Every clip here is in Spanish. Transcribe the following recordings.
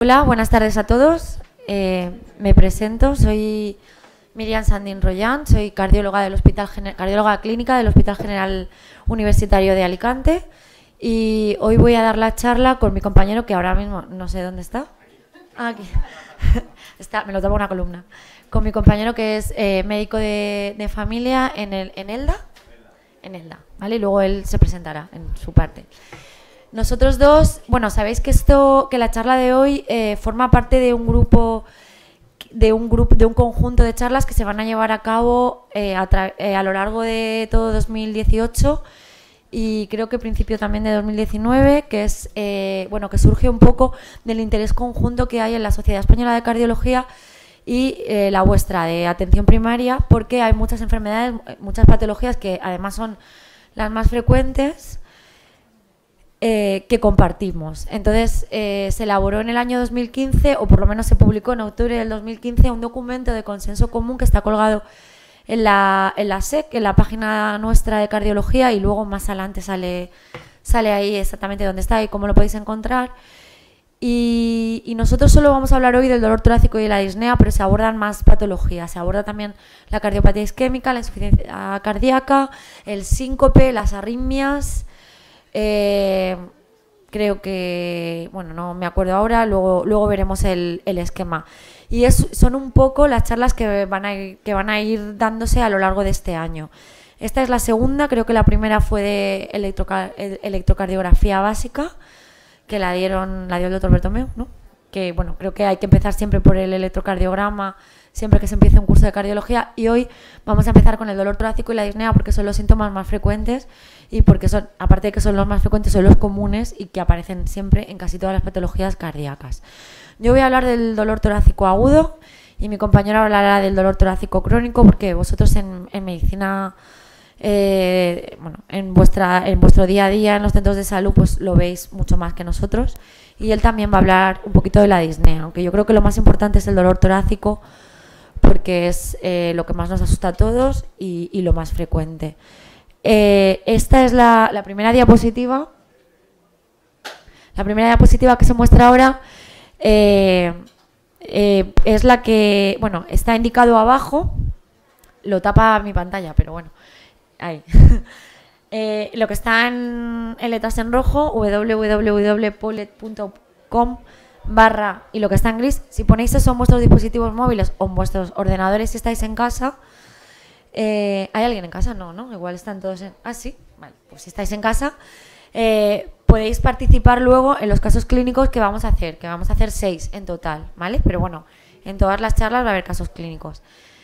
Hola, buenas tardes a todos. Me presento, soy Miriam Sandín Royan, soy cardióloga clínica del Hospital General Universitario de Alicante y hoy voy a dar la charla con mi compañero que ahora mismo no sé dónde está. Aquí. Me lo tapa una columna. Con mi compañero que es médico de familia en ELDA. En ELDA, ¿vale? Y luego él se presentará en su parte. Nosotros dos, bueno, sabéis que la charla de hoy forma parte de un conjunto de charlas que se van a llevar a cabo a lo largo de todo 2018 y creo que principio también de 2019, que es que surge un poco del interés conjunto que hay en la Sociedad Española de Cardiología y la vuestra de atención primaria, porque hay muchas enfermedades, muchas patologías que además son las más frecuentes que compartimos. Entonces se elaboró en el año 2015, o por lo menos se publicó en octubre del 2015, un documento de consenso común que está colgado en la SEC, en la página nuestra de cardiología, y luego más adelante sale ahí exactamente dónde está y cómo lo podéis encontrar. Y nosotros solo vamos a hablar hoy del dolor torácico y la disnea, pero se abordan más patologías. Se aborda también la cardiopatía isquémica, la insuficiencia cardíaca, el síncope, las arritmias. Creo que, bueno, no me acuerdo ahora, luego veremos el esquema. Y son un poco las charlas que van a ir dándose a lo largo de este año. Esta es la segunda, creo que la primera fue de electrocardiografía básica, que la dio el doctor Bertomeu, ¿no? Que, bueno, creo que hay que empezar siempre por el electrocardiograma, siempre que se empiece un curso de cardiología, y hoy vamos a empezar con el dolor torácico y la disnea porque son los síntomas más frecuentes y porque son, aparte de que son los más frecuentes, son los comunes y que aparecen siempre en casi todas las patologías cardíacas. Yo voy a hablar del dolor torácico agudo y mi compañero hablará del dolor torácico crónico, porque vosotros en medicina, en vuestro día a día en los centros de salud, pues lo veis mucho más que nosotros, y él también va a hablar un poquito de la disnea, aunque yo creo que lo más importante es el dolor torácico porque es lo que más nos asusta a todos y lo más frecuente. Esta es la primera diapositiva. La primera diapositiva que se muestra ahora es la que, bueno, está indicado abajo, lo tapa mi pantalla, pero bueno, ahí. Lo que está en letras en rojo, www.polet.com/ y lo que está en gris, si ponéis eso en vuestros dispositivos móviles o en vuestros ordenadores si estáis en casa. ¿Hay alguien en casa? No, igual están todos en... Ah, sí, vale, pues si estáis en casa podéis participar luego en los casos clínicos que vamos a hacer 6 en total, ¿vale? Pero bueno, en todas las charlas va a haber casos clínicos.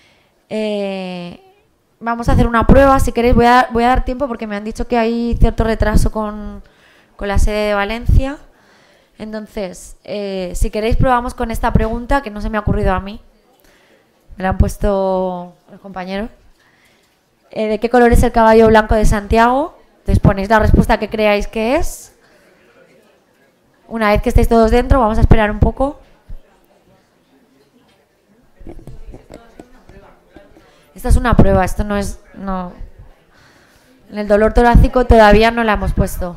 Vamos a hacer una prueba, si queréis voy a dar tiempo porque me han dicho que hay cierto retraso con la sede de Valencia. Entonces, si queréis probamos con esta pregunta que no se me ha ocurrido a mí. Me la han puesto los compañeros. ¿De qué color es el caballo blanco de Santiago? Entonces ponéis la respuesta que creáis que es. Una vez que estéis todos dentro, vamos a esperar un poco. Esta es una prueba, esto no es... No. En el dolor torácico todavía no la hemos puesto.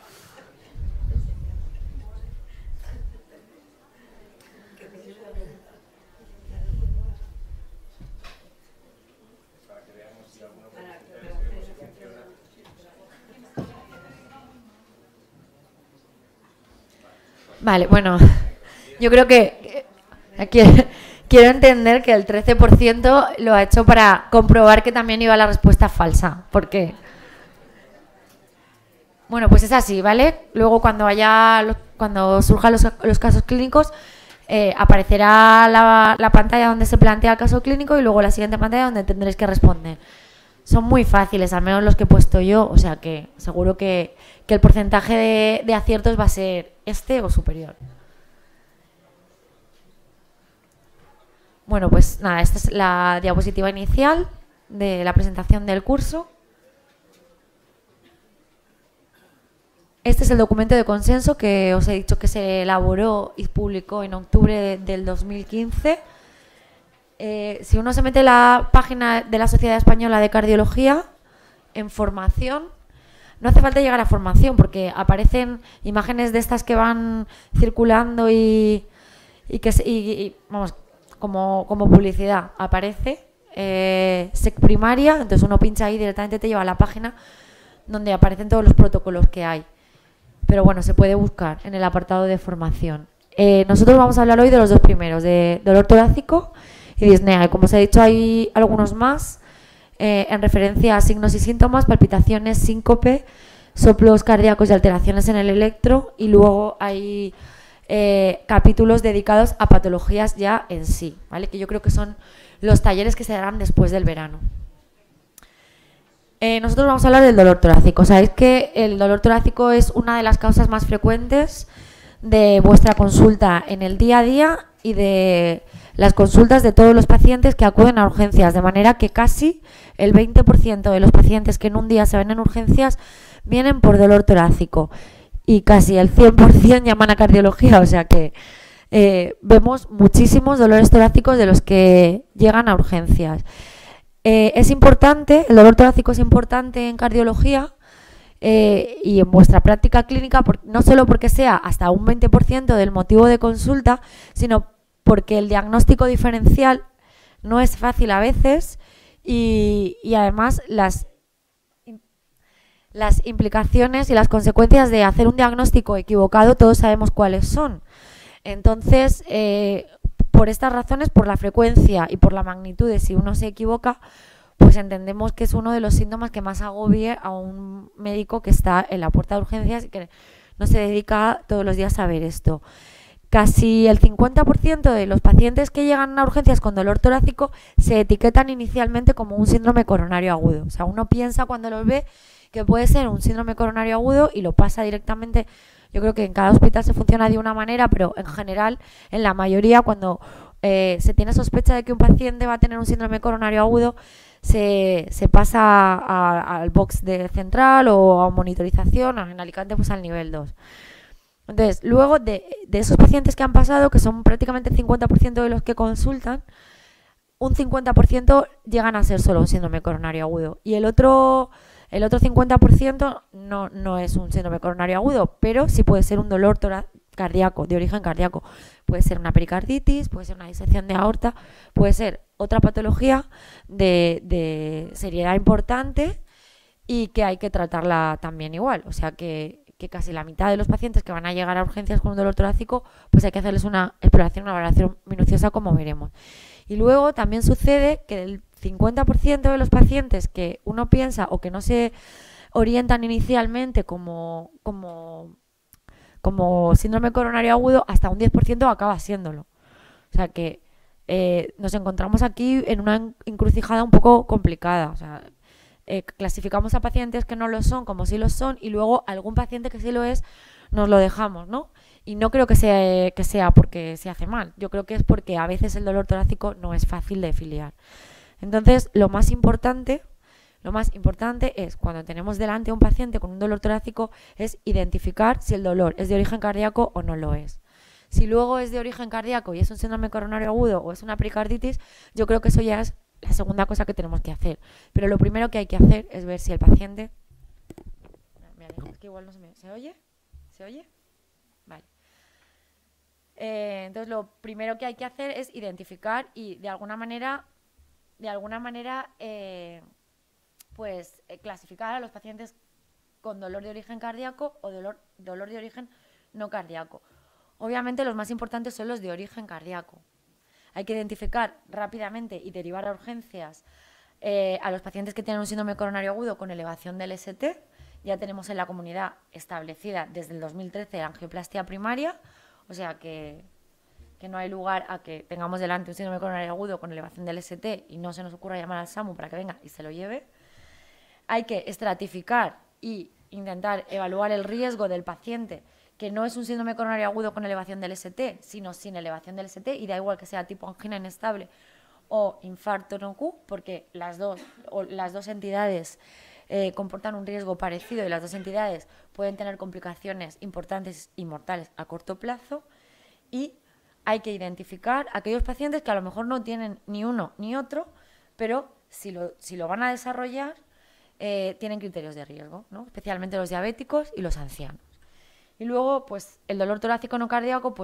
Vale, bueno, yo creo que quiero entender que el 13% lo ha hecho para comprobar que también iba la respuesta falsa. ¿Por qué? Bueno, pues es así, ¿vale? Luego cuando surjan los casos clínicos, aparecerá la pantalla donde se plantea el caso clínico y luego la siguiente pantalla donde tendréis que responder. Son muy fáciles, al menos los que he puesto yo, o sea que seguro que el porcentaje de aciertos va a ser este o superior. Bueno, pues nada, esta es la diapositiva inicial de la presentación del curso. Este es el documento de consenso que os he dicho que se elaboró y publicó en octubre del 2015. Si uno se mete en la página de la Sociedad Española de Cardiología, en formación, no hace falta llegar a formación porque aparecen imágenes de estas que van circulando y Vamos, como publicidad aparece SEC primaria, entonces uno pincha ahí, directamente te lleva a la página donde aparecen todos los protocolos que hay. Pero bueno, se puede buscar en el apartado de formación. Nosotros vamos a hablar hoy de los dos primeros, de dolor torácico y disnea. Y como os he dicho, hay algunos más en referencia a signos y síntomas, palpitaciones, síncope, soplos cardíacos y alteraciones en el electro. Y luego hay capítulos dedicados a patologías ya en sí, ¿vale? Que yo creo que son los talleres que se darán después del verano. Nosotros vamos a hablar del dolor torácico. Sabéis que el dolor torácico es una de las causas más frecuentes de vuestra consulta en el día a día y de las consultas de todos los pacientes que acuden a urgencias, de manera que casi el 20% de los pacientes que en un día se ven en urgencias vienen por dolor torácico y casi el 100% llaman a cardiología, o sea que vemos muchísimos dolores torácicos de los que llegan a urgencias. Es importante, el dolor torácico es importante en cardiología y en vuestra práctica clínica, no solo porque sea hasta un 20% del motivo de consulta, sino porque el diagnóstico diferencial no es fácil a veces y además las implicaciones y las consecuencias de hacer un diagnóstico equivocado todos sabemos cuáles son. Entonces, por estas razones, por la frecuencia y por la magnitud de si uno se equivoca, pues entendemos que es uno de los síntomas que más agobie a un médico que está en la puerta de urgencias y que no se dedica todos los días a ver esto. Casi el 50% de los pacientes que llegan a urgencias con dolor torácico se etiquetan inicialmente como un síndrome coronario agudo. O sea, uno piensa cuando los ve que puede ser un síndrome coronario agudo y lo pasa directamente. Yo creo que en cada hospital se funciona de una manera, pero en general, en la mayoría, cuando se tiene sospecha de que un paciente va a tener un síndrome coronario agudo, se pasa al box de central o a monitorización, en Alicante pues al nivel 2. Entonces, luego de esos pacientes que han pasado, que son prácticamente el 50% de los que consultan, un 50% llegan a ser solo un síndrome coronario agudo. Y el otro 50% no es un síndrome coronario agudo, pero sí puede ser un dolor cardíaco, de origen cardíaco. Puede ser una pericarditis, puede ser una disección de aorta, puede ser otra patología de seriedad importante y que hay que tratarla también igual. O sea que casi la mitad de los pacientes que van a llegar a urgencias con un dolor torácico, pues hay que hacerles una exploración, una valoración minuciosa, como veremos. Y luego también sucede que el 50% de los pacientes que uno piensa o que no se orientan inicialmente como síndrome coronario agudo, hasta un 10% acaba siéndolo. O sea que nos encontramos aquí en una encrucijada un poco complicada. O sea, clasificamos a pacientes que no lo son como sí lo son y luego algún paciente que sí lo es nos lo dejamos, ¿no? Y no creo que sea porque se hace mal. Yo creo que es porque a veces el dolor torácico no es fácil de filiar. Entonces, lo más importante es, cuando tenemos delante a un paciente con un dolor torácico, es identificar si el dolor es de origen cardíaco o no lo es. Si luego es de origen cardíaco y es un síndrome coronario agudo o es una pericarditis, yo creo que eso ya es la segunda cosa que tenemos que hacer. Pero lo primero que hay que hacer es ver si el paciente... Es que igual no ¿se oye? ¿Se oye? Vale. Entonces, lo primero que hay que hacer es identificar y de alguna manera clasificar a los pacientes con dolor de origen cardíaco o dolor de origen no cardíaco. Obviamente los más importantes son los de origen cardíaco. Hay que identificar rápidamente y derivar a urgencias a los pacientes que tienen un síndrome coronario agudo con elevación del ST. Ya tenemos en la comunidad establecida desde el 2013 la angioplastia primaria, o sea que no hay lugar a que tengamos delante un síndrome coronario agudo con elevación del ST y no se nos ocurra llamar al SAMU para que venga y se lo lleve. Hay que estratificar y intentar evaluar el riesgo del paciente que no es un síndrome coronario agudo con elevación del ST, sino sin elevación del ST, y da igual que sea tipo angina inestable o infarto no Q, porque las dos entidades comportan un riesgo parecido y las dos entidades pueden tener complicaciones importantes y mortales a corto plazo. Y hay que identificar aquellos pacientes que a lo mejor no tienen ni uno ni otro, pero si lo van a desarrollar, tienen criterios de riesgo, ¿no? Especialmente los diabéticos y los ancianos. Y luego, pues, el dolor torácico no cardíaco, pues,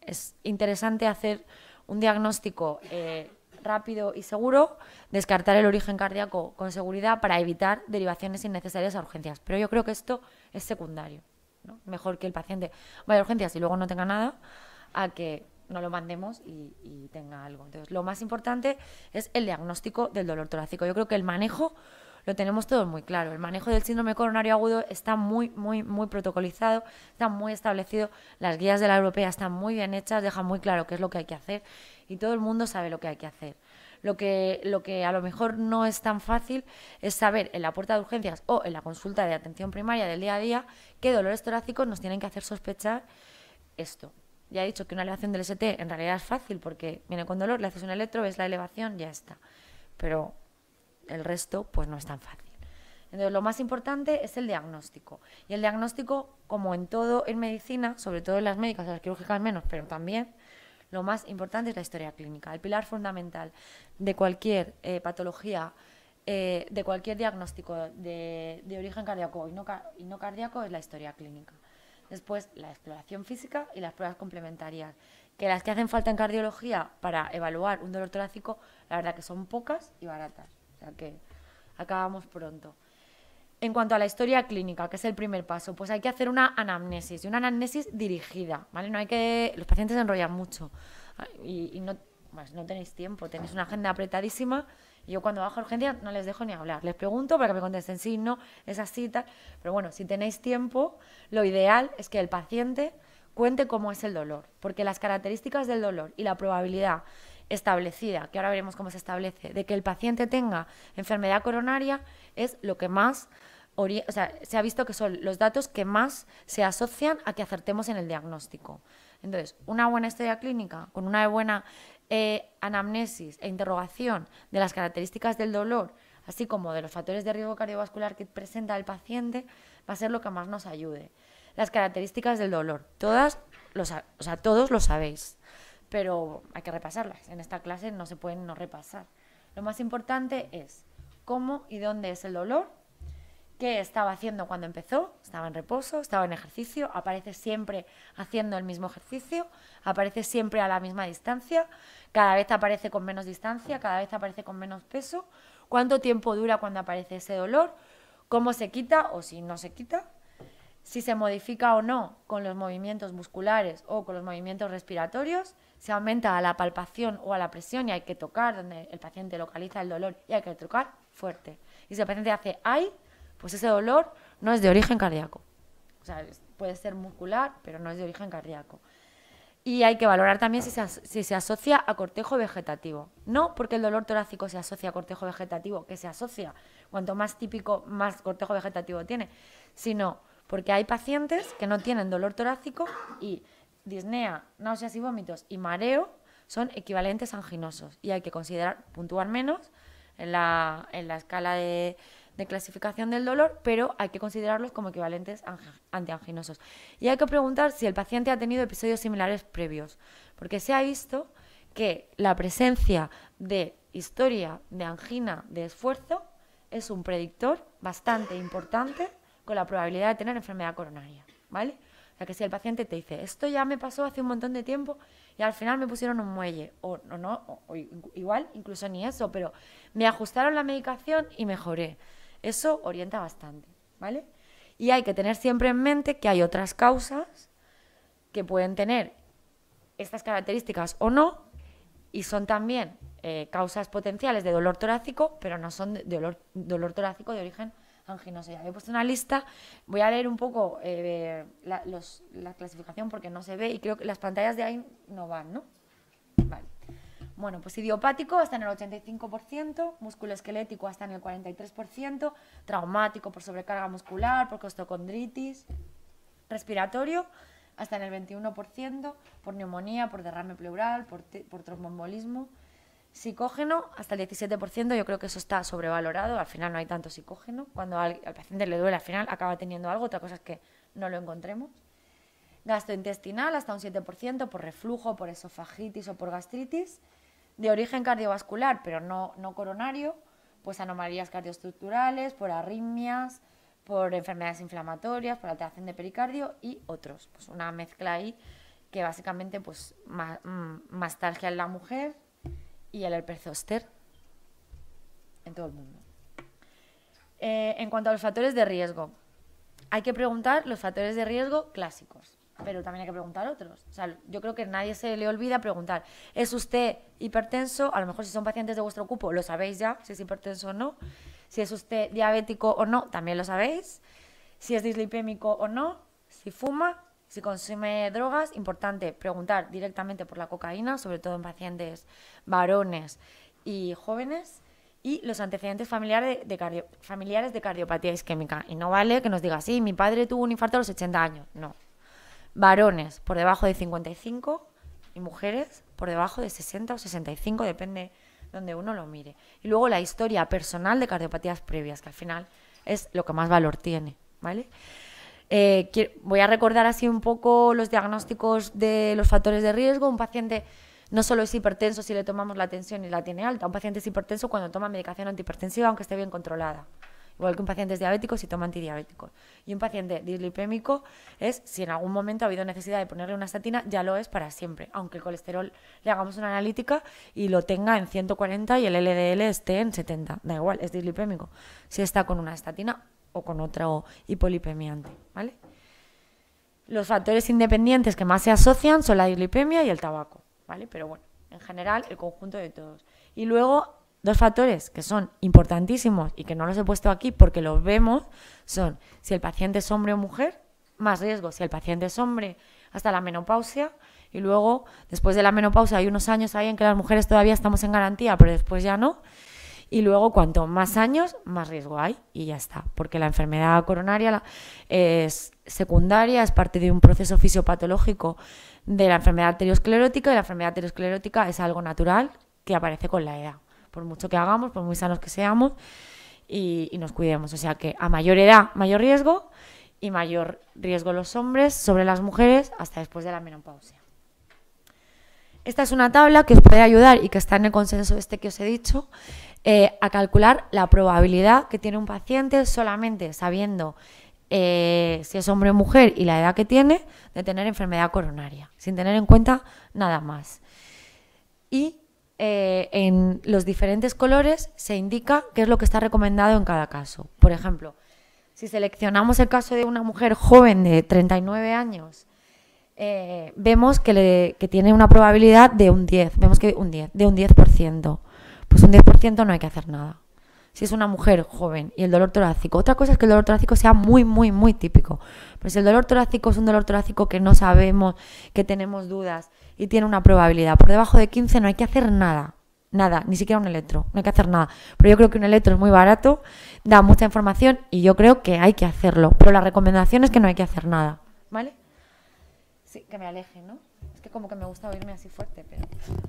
es interesante hacer un diagnóstico rápido y seguro, descartar el origen cardíaco con seguridad para evitar derivaciones innecesarias a urgencias. Pero yo creo que esto es secundario, ¿no? Mejor que el paciente vaya a urgencias y luego no tenga nada, a que no lo mandemos y tenga algo. Entonces, lo más importante es el diagnóstico del dolor torácico. Yo creo que el manejo lo tenemos todos muy claro. El manejo del síndrome coronario agudo está muy protocolizado, está muy establecido. Las guías de la europea están muy bien hechas, dejan muy claro qué es lo que hay que hacer y todo el mundo sabe lo que hay que hacer. Lo que a lo mejor no es tan fácil es saber en la puerta de urgencias o en la consulta de atención primaria del día a día qué dolores torácicos nos tienen que hacer sospechar esto. Ya he dicho que una elevación del ST en realidad es fácil porque viene con dolor, le haces un electro, ves la elevación, ya está. Pero el resto pues no es tan fácil. Entonces lo más importante es el diagnóstico. Y el diagnóstico, como en todo en medicina, sobre todo en las médicas, en las quirúrgicas menos, pero también, lo más importante es la historia clínica. El pilar fundamental de cualquier patología, de cualquier diagnóstico de origen cardíaco y no cardíaco es la historia clínica. Después, la exploración física y las pruebas complementarias. Que las que hacen falta en cardiología para evaluar un dolor torácico, la verdad que son pocas y baratas. O sea que acabamos pronto. En cuanto a la historia clínica, que es el primer paso, pues hay que hacer una anamnesis, y una anamnesis dirigida, ¿vale? No hay que... Los pacientes se enrollan mucho y no, pues no tenéis tiempo, tenéis una agenda apretadísima y yo cuando bajo a urgencias no les dejo ni hablar. Les pregunto para que me contesten sí, no, es así y tal. Pero bueno, si tenéis tiempo, lo ideal es que el paciente cuente cómo es el dolor, porque las características del dolor y la probabilidad establecida, que ahora veremos cómo se establece, de que el paciente tenga enfermedad coronaria es lo que más, o sea, se ha visto que son los datos que más se asocian a que acertemos en el diagnóstico. Entonces, una buena historia clínica con una buena anamnesis e interrogación de las características del dolor, así como de los factores de riesgo cardiovascular que presenta el paciente, va a ser lo que más nos ayude. Las características del dolor, todos lo sabéis, pero hay que repasarlas. En esta clase no se pueden no repasar. Lo más importante es cómo y dónde es el dolor, qué estaba haciendo cuando empezó, estaba en reposo, estaba en ejercicio, aparece siempre haciendo el mismo ejercicio, aparece siempre a la misma distancia, cada vez aparece con menos distancia, cada vez aparece con menos peso, cuánto tiempo dura cuando aparece ese dolor, cómo se quita o si no se quita, si se modifica o no con los movimientos musculares o con los movimientos respiratorios, se aumenta a la palpación o a la presión y hay que tocar donde el paciente localiza el dolor y hay que tocar fuerte. Y si el paciente hace ¡ay!, pues ese dolor no es de origen cardíaco. O sea, puede ser muscular, pero no es de origen cardíaco. Y hay que valorar también si se asocia a cortejo vegetativo. No porque el dolor torácico se asocia a cortejo vegetativo, que se asocia, cuanto más típico, más cortejo vegetativo tiene, sino porque hay pacientes que no tienen dolor torácico y disnea, náuseas y vómitos y mareo son equivalentes anginosos y hay que considerar puntuar menos en la escala de clasificación del dolor, pero hay que considerarlos como equivalentes antianginosos. Y hay que preguntar si el paciente ha tenido episodios similares previos, porque se ha visto que la presencia de historia de angina de esfuerzo es un predictor bastante importante con la probabilidad de tener enfermedad coronaria, ¿vale? O sea que si el paciente te dice, esto ya me pasó hace un montón de tiempo y al final me pusieron un muelle, o igual incluso ni eso, pero me ajustaron la medicación y mejoré. Eso orienta bastante, ¿vale? Y hay que tener siempre en mente que hay otras causas que pueden tener estas características o no, y son también causas potenciales de dolor torácico, pero no son de dolor torácico de origen anginoso. Ya he puesto una lista, voy a leer un poco la clasificación porque no se ve y creo que las pantallas de ahí no van, ¿no? Vale. Bueno, pues idiopático hasta en el 85%, musculoesquelético hasta en el 43%, traumático por sobrecarga muscular, por costocondritis, respiratorio hasta en el 21%, por neumonía, por derrame pleural, por tromboembolismo, psicógeno hasta el 17%, yo creo que eso está sobrevalorado, al final no hay tanto psicógeno, cuando al paciente le duele al final acaba teniendo algo, otra cosa es que no lo encontremos. Gastrointestinal hasta un 7% por reflujo, por esofagitis o por gastritis, de origen cardiovascular pero no coronario, pues anomalías cardioestructurales, por arritmias, por enfermedades inflamatorias, por alteración de pericardio y otros, pues una mezcla ahí que básicamente pues mastalgia en la mujer y el herpes zóster en todo el mundo. En cuanto a los factores de riesgo, hay que preguntar los factores de riesgo clásicos, pero también hay que preguntar otros. O sea, yo creo que a nadie se le olvida preguntar, ¿es usted hipertenso? A lo mejor si son pacientes de vuestro cupo lo sabéis ya, si es hipertenso o no. Si es usted diabético o no, también lo sabéis. Si es dislipémico o no, si fuma, si consume drogas. Importante preguntar directamente por la cocaína, sobre todo en pacientes varones y jóvenes. Y los antecedentes familiares de cardiopatía isquémica. Y no vale que nos diga, sí, mi padre tuvo un infarto a los 80 años. No. Varones por debajo de 55 y mujeres por debajo de 60 o 65, depende donde uno lo mire. Y luego la historia personal de cardiopatías previas, que al final es lo que más valor tiene, ¿vale? Voy a recordar así un poco los diagnósticos de los factores de riesgo. Un paciente no solo es hipertenso si le tomamos la tensión y la tiene alta, un paciente es hipertenso cuando toma medicación antihipertensiva aunque esté bien controlada. Igual que un paciente es diabético si toma antidiabéticos. Y un paciente dislipémico es si en algún momento ha habido necesidad de ponerle una estatina, ya lo es para siempre. Aunque el colesterol le hagamos una analítica y lo tenga en 140 y el LDL esté en 70. Da igual, es dislipémico. Si está con una estatina o con otro hipolipemiante, ¿vale? Los factores independientes que más se asocian son la dislipemia y el tabaco, ¿vale? Pero bueno, en general el conjunto de todos. Y luego dos factores que son importantísimos y que no los he puesto aquí porque los vemos son si el paciente es hombre o mujer, más riesgo si el paciente es hombre hasta la menopausia, y luego después de la menopausia hay unos años ahí en que las mujeres todavía estamos en garantía, pero después ya no, y luego cuanto más años más riesgo hay y ya está, porque la enfermedad coronaria es secundaria, es parte de un proceso fisiopatológico de la enfermedad arteriosclerótica, y la enfermedad arteriosclerótica es algo natural que aparece con la edad. Por mucho que hagamos, por muy sanos que seamos y nos cuidemos. O sea que a mayor edad, mayor riesgo, y mayor riesgo los hombres sobre las mujeres hasta después de la menopausia. Esta es una tabla que os puede ayudar y que está en el consenso este que os he dicho, a calcular la probabilidad que tiene un paciente solamente sabiendo si es hombre o mujer y la edad que tiene de tener enfermedad coronaria, sin tener en cuenta nada más. Y en los diferentes colores se indica qué es lo que está recomendado en cada caso. Por ejemplo, si seleccionamos el caso de una mujer joven de 39 años, vemos que tiene una probabilidad de un 10, vemos que de un 10%. Pues un 10% no hay que hacer nada. Si es una mujer joven y el dolor torácico, otra cosa es que el dolor torácico sea muy, muy, muy típico. Pero si el dolor torácico es un dolor torácico que no sabemos, que tenemos dudas y tiene una probabilidad por debajo de 15, no hay que hacer nada. Nada, ni siquiera un electro, no hay que hacer nada. Pero yo creo que un electro es muy barato, da mucha información y yo creo que hay que hacerlo. Pero la recomendación es que no hay que hacer nada, ¿vale? Sí, que me aleje, ¿no? Es que como que me gusta oírme así fuerte, pero...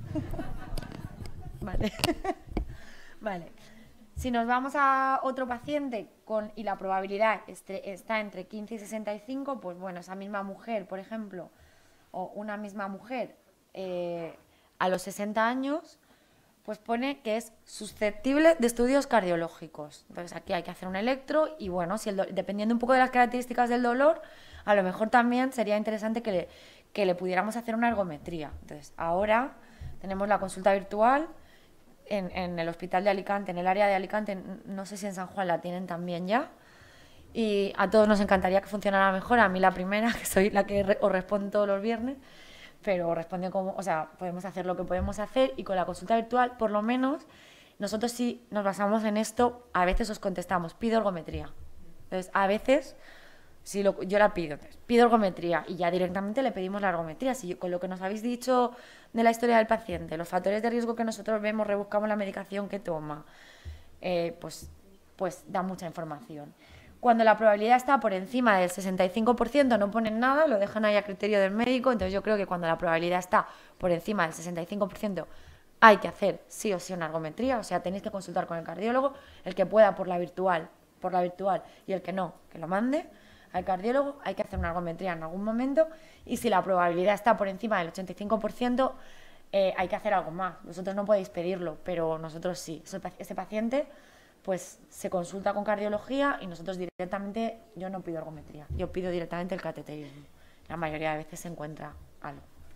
Vale. Vale. Si nos vamos a otro paciente y la probabilidad está entre 15 y 65, pues bueno, esa misma mujer, por ejemplo, o una misma mujer a los 60 años, pues pone que es susceptible de estudios cardiológicos. Entonces aquí hay que hacer un electro y bueno, dependiendo un poco de las características del dolor, a lo mejor también sería interesante que le pudiéramos hacer una ergometría. Entonces ahora tenemos la consulta virtual en el hospital de Alicante, en el área de Alicante, no sé si en San Juan la tienen también ya, y a todos nos encantaría que funcionara mejor, a mí la primera, que soy la que os respondo todos los viernes, pero responde como, o sea, podemos hacer lo que podemos hacer, y con la consulta virtual, por lo menos, nosotros sí nos basamos en esto, a veces os contestamos, pido ergometría. Entonces, a veces, yo la pido, pido ergometría, y ya directamente le pedimos la ergometría. Si con lo que nos habéis dicho de la historia del paciente, los factores de riesgo que nosotros vemos, rebuscamos la medicación que toma, pues da mucha información. Cuando la probabilidad está por encima del 65%, no ponen nada, lo dejan ahí a criterio del médico. Entonces yo creo que cuando la probabilidad está por encima del 65%, hay que hacer sí o sí una ergometría. O sea, tenéis que consultar con el cardiólogo, el que pueda por la virtual, y el que no, que lo mande al cardiólogo. Hay que hacer una ergometría en algún momento, y si la probabilidad está por encima del 85%, hay que hacer algo más. Vosotros no podéis pedirlo, pero nosotros sí. Ese paciente pues se consulta con cardiología y nosotros directamente, yo no pido ergometría, yo pido directamente el cateterismo. La mayoría de veces se encuentra algo.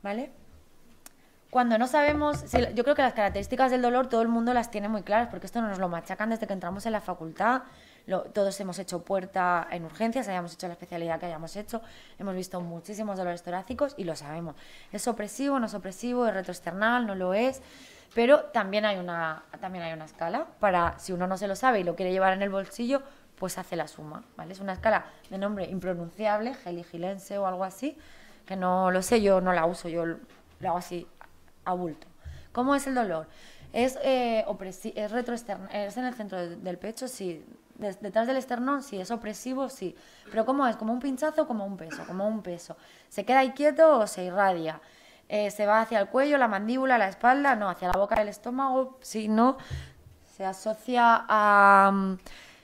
¿vale? Cuando no sabemos, yo creo que las características del dolor todo el mundo las tiene muy claras, porque esto nos lo machacan desde que entramos en la facultad. Todos hemos hecho puerta en urgencias, hayamos hecho la especialidad que hayamos hecho, hemos visto muchísimos dolores torácicos y lo sabemos. ¿Es opresivo, no es opresivo, es retroesternal, no lo es? Pero también hay una escala para, si uno no se lo sabe y lo quiere llevar en el bolsillo, pues hace la suma, ¿vale? Es una escala de nombre impronunciable, Geli-Gilense o algo así, que no lo sé, yo no la uso, yo lo hago así a bulto. ¿Cómo es el dolor? Es retroesternal, es en el centro del pecho, sí. Detrás del esternón, sí. Es opresivo, sí. Pero ¿cómo es? ¿Como un pinchazo o como un peso? Como un peso. ¿Se queda ahí quieto o se irradia? ¿Se va hacia el cuello, la mandíbula, la espalda? No, hacia la boca del estómago, sí, no. Se asocia a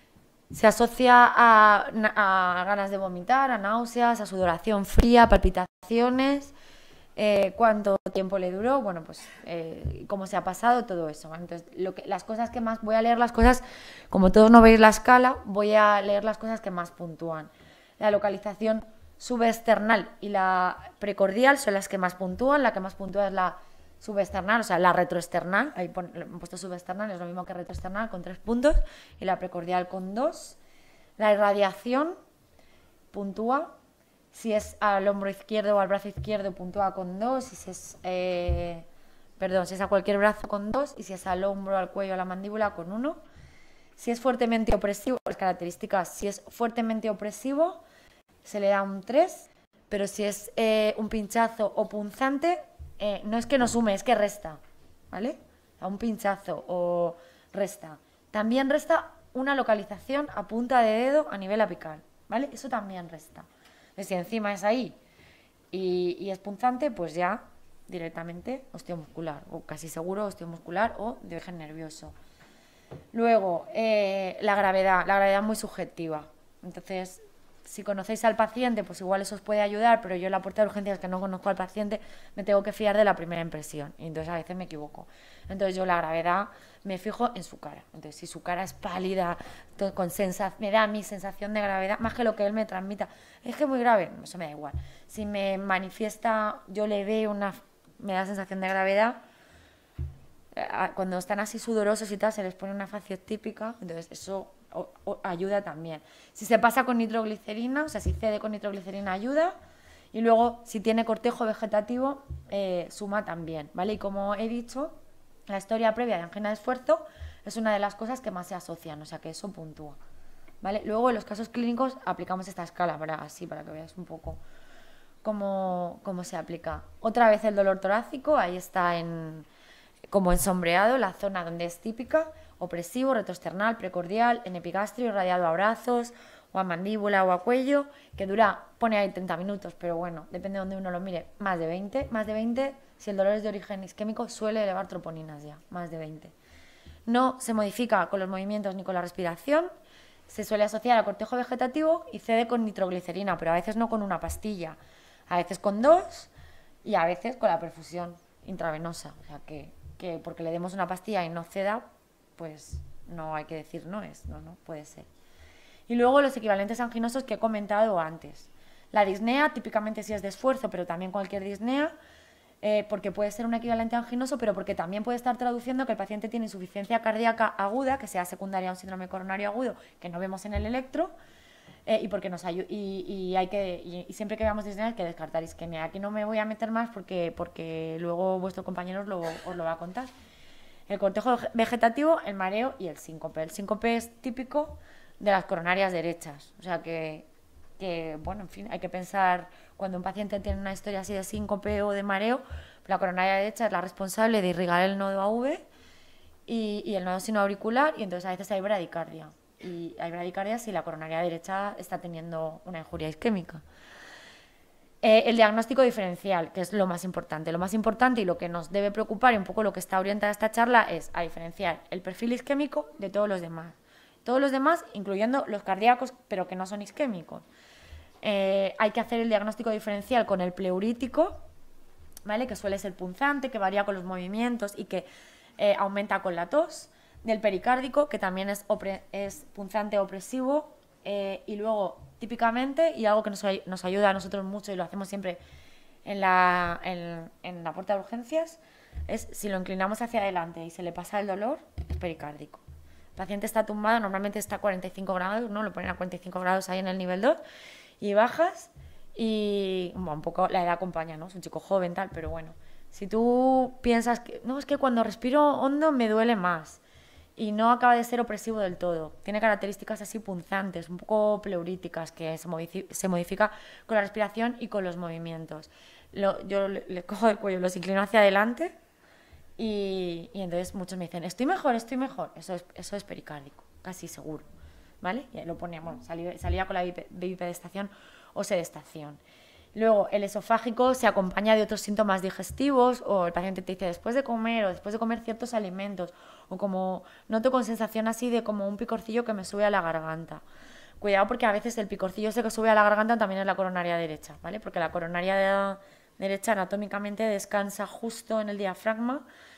ganas de vomitar, a náuseas, a sudoración fría, palpitaciones. Cuánto tiempo le duró, bueno, pues cómo se ha pasado, todo eso. Entonces, las cosas que más, voy a leer las cosas, como todos no veis la escala, voy a leer las cosas que más puntúan. La localización subesternal y la precordial son las que más puntúan, la que más puntúa es la subesternal, o sea, la retroesternal, ahí he puesto subesternal, es lo mismo que retroesternal con 3 puntos, y la precordial con 2. La irradiación puntúa. Si es al hombro izquierdo o al brazo izquierdo, puntúa con 2. Si es, si es a cualquier brazo, con 2. Y si es al hombro, al cuello, a la mandíbula, con 1. Si es fuertemente opresivo, las características, si es fuertemente opresivo, se le da un 3. Pero si es un pinchazo o punzante, no es que no sume, es que resta, ¿vale? A un pinchazo o resta. También resta una localización a punta de dedo a nivel apical, ¿vale? Eso también resta. Si encima es ahí y es punzante, pues ya directamente osteomuscular, o casi seguro osteomuscular o de origen nervioso. Luego, la gravedad es muy subjetiva. Entonces, si conocéis al paciente, pues igual eso os puede ayudar, pero yo en la puerta de urgencias, que no conozco al paciente, me tengo que fiar de la primera impresión, y entonces a veces me equivoco. Entonces yo la gravedad me fijo en su cara. Entonces si su cara es pálida, me da mi sensación de gravedad, más que lo que él me transmita, es que es muy grave, eso me da igual. Si me manifiesta, yo le veo me da sensación de gravedad, cuando están así sudorosos y tal, se les pone una facio típica, entonces eso ayuda también. Si se pasa con nitroglicerina, o sea, si cede con nitroglicerina ayuda, y luego si tiene cortejo vegetativo, suma también, ¿vale? Y como he dicho, la historia previa de angina de esfuerzo es una de las cosas que más se asocian, o sea que eso puntúa, ¿vale? Luego en los casos clínicos aplicamos esta escala, para que veáis un poco cómo se aplica. Otra vez el dolor torácico, ahí está como ensombreado, la zona donde es típica, opresivo, retroesternal, precordial, en epigastrio, irradiado a brazos, o a mandíbula o a cuello, que pone ahí 30 minutos, pero bueno, depende de donde uno lo mire, más de 20, si el dolor es de origen isquémico, suele elevar troponinas ya, más de 20. No se modifica con los movimientos ni con la respiración, se suele asociar a cortejo vegetativo y cede con nitroglicerina, pero a veces no con una pastilla, a veces con 2 y a veces con la perfusión intravenosa, o sea que porque le demos una pastilla y no ceda, pues no hay que decir no puede ser. Y luego los equivalentes anginosos que he comentado antes. La disnea, típicamente si es de esfuerzo, pero también cualquier disnea, porque puede ser un equivalente anginoso, pero porque también puede estar traduciendo que el paciente tiene insuficiencia cardíaca aguda, que sea secundaria a un síndrome coronario agudo, que no vemos en el electro, y porque nos ayuda, y siempre que veamos disnea hay que descartar isquemia. Aquí no me voy a meter más porque luego vuestro compañero os lo va a contar. El cortejo vegetativo, el mareo y el síncope. El síncope es típico de las coronarias derechas, o sea que bueno, en fin, hay que pensar cuando un paciente tiene una historia así de síncope o de mareo, la coronaria derecha es la responsable de irrigar el nodo AV y el nodo sinoauricular, y entonces a veces hay bradicardia. Y hay bradicardia si la coronaria derecha está teniendo una injuria isquémica. El diagnóstico diferencial, que es lo más importante. Lo más importante y lo que nos debe preocupar y un poco lo que está orientada esta charla es a diferenciar el perfil isquémico de todos los demás. Todos los demás, incluyendo los cardíacos, pero que no son isquémicos. Hay que hacer el diagnóstico diferencial con el pleurítico, ¿vale? Que suele ser punzante, que varía con los movimientos y que aumenta con la tos. Del pericárdico, que también es punzante opresivo, y luego típicamente, y algo que nos ayuda a nosotros mucho y lo hacemos siempre en la puerta de urgencias es si lo inclinamos hacia adelante y se le pasa el dolor, es pericárdico. El paciente está tumbado, normalmente está a 45 grados, ¿no? Lo ponen a 45 grados ahí en el nivel 2 y bajas y bueno, un poco la edad acompaña, ¿no? Es un chico joven, tal, pero bueno. Si tú piensas que, no, es que cuando respiro hondo me duele más y no acaba de ser opresivo del todo, tiene características así punzantes, un poco pleuríticas, que se modifica con la respiración y con los movimientos. Yo le cojo del cuello, los inclino hacia adelante y entonces muchos me dicen, estoy mejor, estoy mejor. Eso es pericárdico, casi seguro. ¿Vale? Y ahí lo ponía, bueno, salía con la bipedestación o sedestación. Luego, el esofágico se acompaña de otros síntomas digestivos, o el paciente te dice después de comer o después de comer ciertos alimentos, o como noto con sensación así de como un picorcillo que me sube a la garganta. Cuidado porque a veces el picorcillo ese que sube a la garganta también es la coronaria derecha, ¿vale? Porque la coronaria derecha anatómicamente descansa justo en el diafragma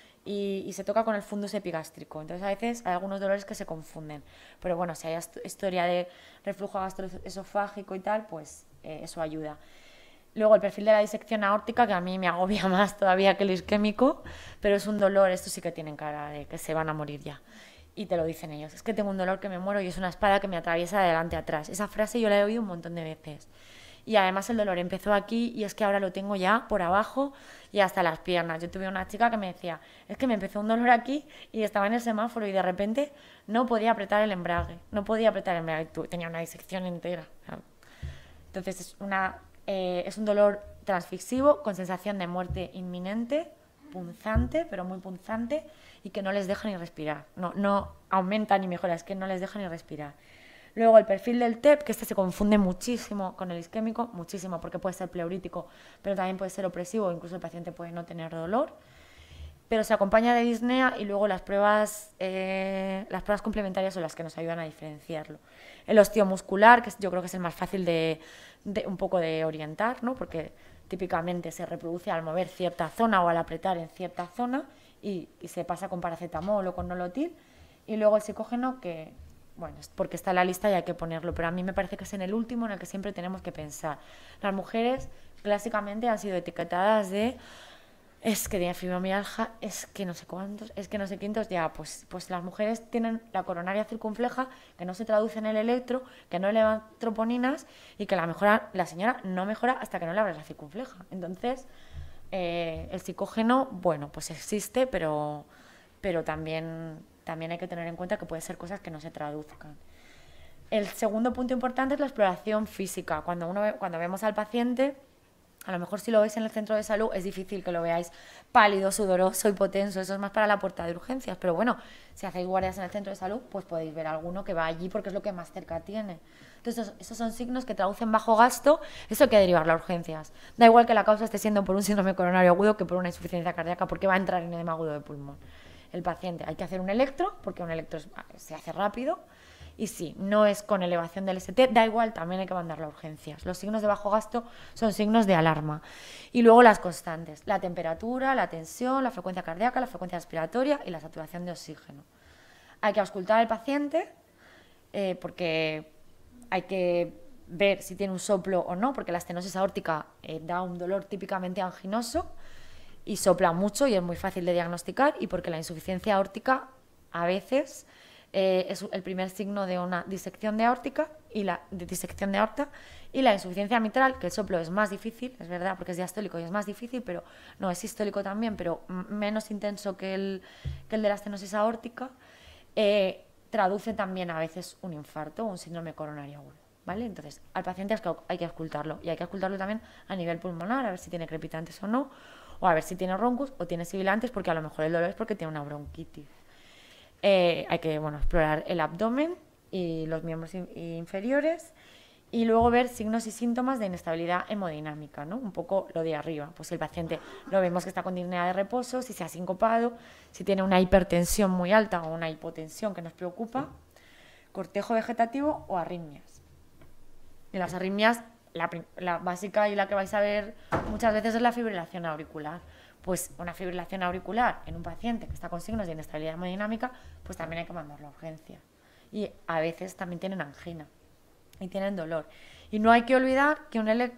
y se toca con el fundus epigástrico. Entonces a veces hay algunos dolores que se confunden. Pero bueno, si hay historia de reflujo gastroesofágico y tal, pues eso ayuda. Luego el perfil de la disección aórtica, que a mí me agobia más todavía que el isquémico, pero es un dolor, esto sí que tienen cara de que se van a morir ya. Y te lo dicen ellos, es que tengo un dolor que me muero y es una espada que me atraviesa de adelante a atrás. Esa frase yo la he oído un montón de veces. Y además el dolor empezó aquí y es que ahora lo tengo ya por abajo y hasta las piernas. Yo tuve una chica que me decía, es que me empezó un dolor aquí y estaba en el semáforo y de repente no podía apretar el embrague, tenía una disección entera. Entonces es un dolor transfixivo con sensación de muerte inminente, punzante, pero muy punzante y que no les deja ni respirar. No aumenta ni mejora, es que no les deja ni respirar. Luego el perfil del TEP, que se confunde muchísimo con el isquémico, muchísimo, porque puede ser pleurítico, pero también puede ser opresivo, incluso el paciente puede no tener dolor. Pero se acompaña de disnea y luego las pruebas complementarias son las que nos ayudan a diferenciarlo. El osteomuscular, que yo creo que es el más fácil de un poco de orientar, ¿no? Porque típicamente se reproduce al mover cierta zona o al apretar en cierta zona y se pasa con paracetamol o con nolotil. Y luego el psicógeno, que bueno, es porque está en la lista y hay que ponerlo, pero a mí me parece que es en el último en el que siempre tenemos que pensar. Las mujeres clásicamente han sido etiquetadas de es que tiene fibromialgia, es que no sé cuántos, es que no sé quintos, ya, pues las mujeres tienen la coronaria circunfleja, que no se traduce en el electro, que no elevan troponinas y que la señora no mejora hasta que no le abres la circunfleja. Entonces, el psicógeno, bueno, pues existe, pero también hay que tener en cuenta que puede ser cosas que no se traduzcan. El segundo punto importante es la exploración física. Cuando vemos al paciente, a lo mejor si lo veis en el centro de salud es difícil que lo veáis pálido, sudoroso, hipotenso, eso es más para la puerta de urgencias, pero bueno, si hacéis guardias en el centro de salud, pues podéis ver alguno que va allí porque es lo que más cerca tiene. Entonces esos son signos que traducen bajo gasto, eso hay que derivarlo a urgencias. Da igual que la causa esté siendo por un síndrome coronario agudo que por una insuficiencia cardíaca, porque va a entrar en edema agudo de pulmón. El paciente, hay que hacer un electro, porque un electro se hace rápido, y si no es con elevación del ST, da igual, también hay que mandarlo a urgencias. Los signos de bajo gasto son signos de alarma. Y luego las constantes, la temperatura, la tensión, la frecuencia cardíaca, la frecuencia respiratoria y la saturación de oxígeno. Hay que auscultar al paciente porque hay que ver si tiene un soplo o no, porque la estenosis aórtica da un dolor típicamente anginoso y sopla mucho y es muy fácil de diagnosticar, y porque la insuficiencia aórtica a veces es el primer signo de una disección de aórtica disección de aorta, y la insuficiencia mitral, que el soplo es más difícil, es verdad, porque es diastólico y es más difícil, pero no, es sistólico también, pero menos intenso que el de la estenosis aórtica, traduce también a veces un infarto o un síndrome coronario agudo, ¿vale? Entonces, al paciente hay que auscultarlo, y hay que auscultarlo también a nivel pulmonar, a ver si tiene crepitantes o no, o a ver si tiene roncus o tiene sibilantes, porque a lo mejor el dolor es porque tiene una bronquitis. Hay que explorar el abdomen y los miembros inferiores, y luego ver signos y síntomas de inestabilidad hemodinámica, ¿no? Un poco lo de arriba. Pues si el paciente lo vemos que está con disnea de reposo, si se ha sincopado, si tiene una hipertensión muy alta o una hipotensión que nos preocupa, cortejo vegetativo o arritmias. Y las arritmias, la básica y la que vais a ver muchas veces es la fibrilación auricular. Pues una fibrilación auricular en un paciente que está con signos de inestabilidad hemodinámica, pues también hay que mandarlo a urgencia. Y a veces también tienen angina y tienen dolor. Y no hay que olvidar que un electro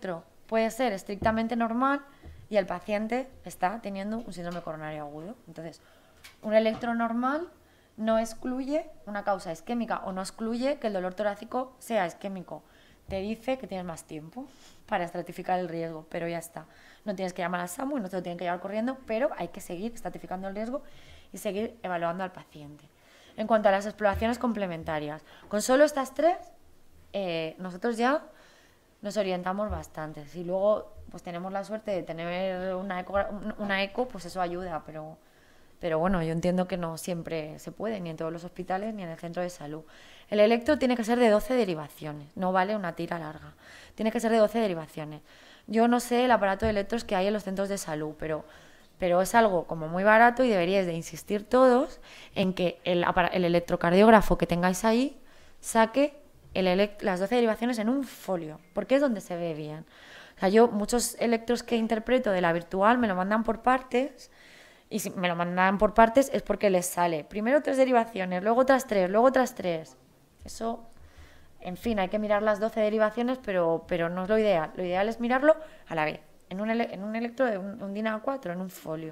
puede ser estrictamente normal y el paciente está teniendo un síndrome coronario agudo. Entonces, un electro normal no excluye una causa isquémica o no excluye que el dolor torácico sea isquémico. Te dice que tienes más tiempo para estratificar el riesgo, pero ya está. No tienes que llamar al SAMU y no te lo tienen que llevar corriendo, pero hay que seguir estratificando el riesgo y seguir evaluando al paciente. En cuanto a las exploraciones complementarias, con solo estas tres, nosotros ya nos orientamos bastante. Si luego pues tenemos la suerte de tener una eco, pues eso ayuda, pero bueno, yo entiendo que no siempre se puede, ni en todos los hospitales, ni en el centro de salud. El electro tiene que ser de 12 derivaciones, no vale una tira larga. Tiene que ser de 12 derivaciones. Yo no sé el aparato de electros que hay en los centros de salud, pero es algo como muy barato y deberíais de insistir todos en que el electrocardiógrafo que tengáis ahí saque las 12 derivaciones en un folio, porque es donde se ve bien. O sea, yo muchos electros que interpreto de la virtual me lo mandan por partes. Y si me lo mandan por partes es porque les sale primero 3 derivaciones, luego otras 3, luego otras 3. Eso, en fin, hay que mirar las 12 derivaciones, pero no es lo ideal. Lo ideal es mirarlo a la vez, en un electro de un DIN A4, en un folio.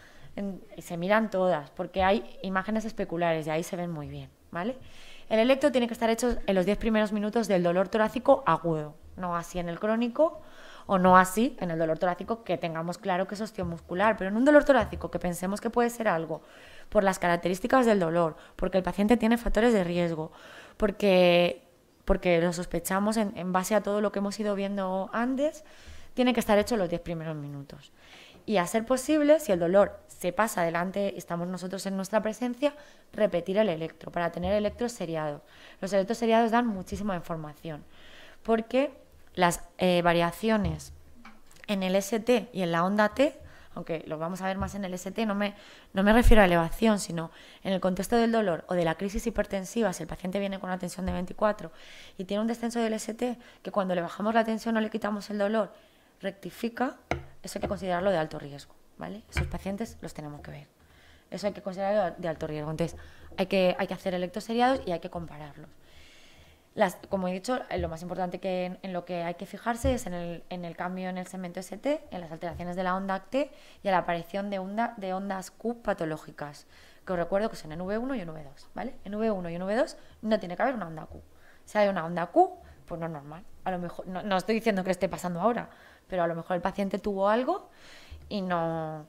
Y se miran todas, porque hay imágenes especulares y ahí se ven muy bien, ¿vale? El electro tiene que estar hecho en los 10 primeros minutos del dolor torácico agudo, no así en el crónico, o no así en el dolor torácico que tengamos claro que es osteomuscular, pero en un dolor torácico que pensemos que puede ser algo por las características del dolor, porque el paciente tiene factores de riesgo, porque lo sospechamos en base a todo lo que hemos ido viendo antes, tiene que estar hecho los 10 primeros minutos. Y a ser posible, si el dolor se pasa adelante, estamos nosotros en nuestra presencia, repetir el electro para tener electros seriados. Los electros seriados dan muchísima información, porque las variaciones en el ST y en la onda T, aunque lo vamos a ver más en el ST, no me refiero a elevación, sino en el contexto del dolor o de la crisis hipertensiva, si el paciente viene con una tensión de 24 y tiene un descenso del ST, que cuando le bajamos la tensión o le quitamos el dolor, rectifica, eso hay que considerarlo de alto riesgo, ¿vale? Esos pacientes los tenemos que ver. Eso hay que considerarlo de alto riesgo. Entonces, hay que hacer electros seriados y hay que compararlos. Como he dicho, lo más importante en lo que hay que fijarse es en el cambio en el segmento ST, en las alteraciones de la onda T y a la aparición de ondas Q patológicas, que os recuerdo que son en V1 y en V2, ¿vale? En V1 y en V2 no tiene que haber una onda Q. Si hay una onda Q, pues no es normal. A lo mejor, no estoy diciendo que esté pasando ahora, pero a lo mejor el paciente tuvo algo y no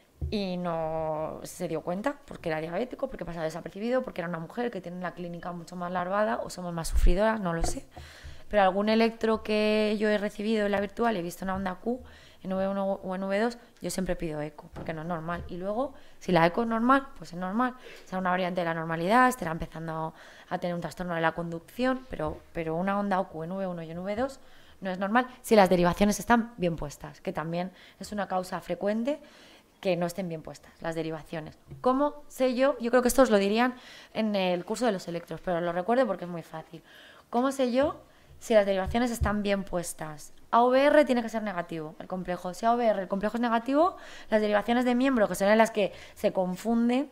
se dio cuenta porque era diabético, porque pasaba desapercibido, porque era una mujer que tiene la clínica mucho más larvada o somos más sufridoras, no lo sé. Pero algún electro que yo he recibido en la virtual, he visto una onda Q en V1 o en V2, yo siempre pido eco, porque no es normal. Y luego, si la eco es normal, pues es normal. Será una variante de la normalidad, estará empezando a tener un trastorno de la conducción, pero una onda Q en V1 y en V2 no es normal si las derivaciones están bien puestas, que también es una causa frecuente que no estén bien puestas, las derivaciones. ¿Cómo sé yo? Yo creo que esto os lo dirían en el curso de los electros, pero lo recuerdo porque es muy fácil. ¿Cómo sé yo si las derivaciones están bien puestas? AVR tiene que ser negativo, el complejo. Si AVR, el complejo es negativo, las derivaciones de miembro, que son en las que se confunde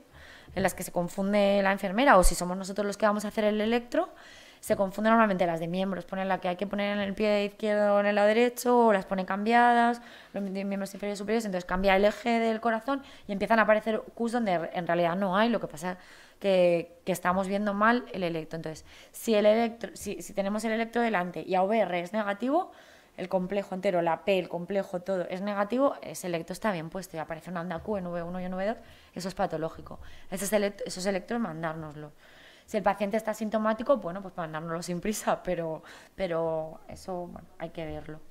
la enfermera, o si somos nosotros los que vamos a hacer el electro, se confunden normalmente las de miembros, ponen la que hay que poner en el pie izquierdo o en el lado derecho, o las pone cambiadas, los miembros inferiores y superiores, entonces cambia el eje del corazón y empiezan a aparecer Qs donde en realidad no hay, lo que pasa que estamos viendo mal el electro. Entonces, si tenemos el electro delante y AVR es negativo, el complejo entero, la P, el complejo, todo es negativo, ese electro está bien puesto y aparece una onda Q en V1 y en V2, eso es patológico. Esos electros mandárnoslo. Si el paciente está asintomático, bueno, pues mandárnoslo sin prisa, pero eso, bueno, hay que verlo.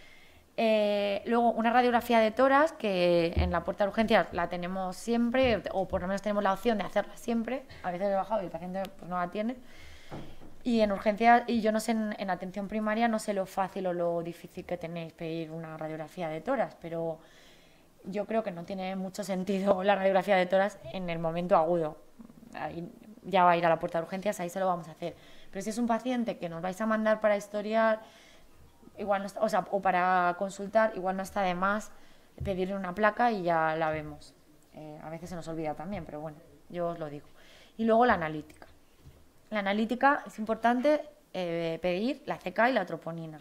Luego, una radiografía de tórax, que en la puerta de urgencias la tenemos siempre, o por lo menos tenemos la opción de hacerla siempre. A veces he bajado y el paciente pues, no la tiene. Y en urgencias, y yo no sé, en atención primaria, no sé lo fácil o lo difícil que tenéis pedir una radiografía de tórax, pero yo creo que no tiene mucho sentido la radiografía de tórax en el momento agudo. Ahí ya va a ir a la puerta de urgencias, ahí se lo vamos a hacer. Pero si es un paciente que nos vais a mandar para historiar, igual no está, o para consultar, igual no está de más pedirle una placa y ya la vemos. A veces se nos olvida también, pero bueno, yo os lo digo. Y luego la analítica. La analítica es importante pedir la CK y la troponina.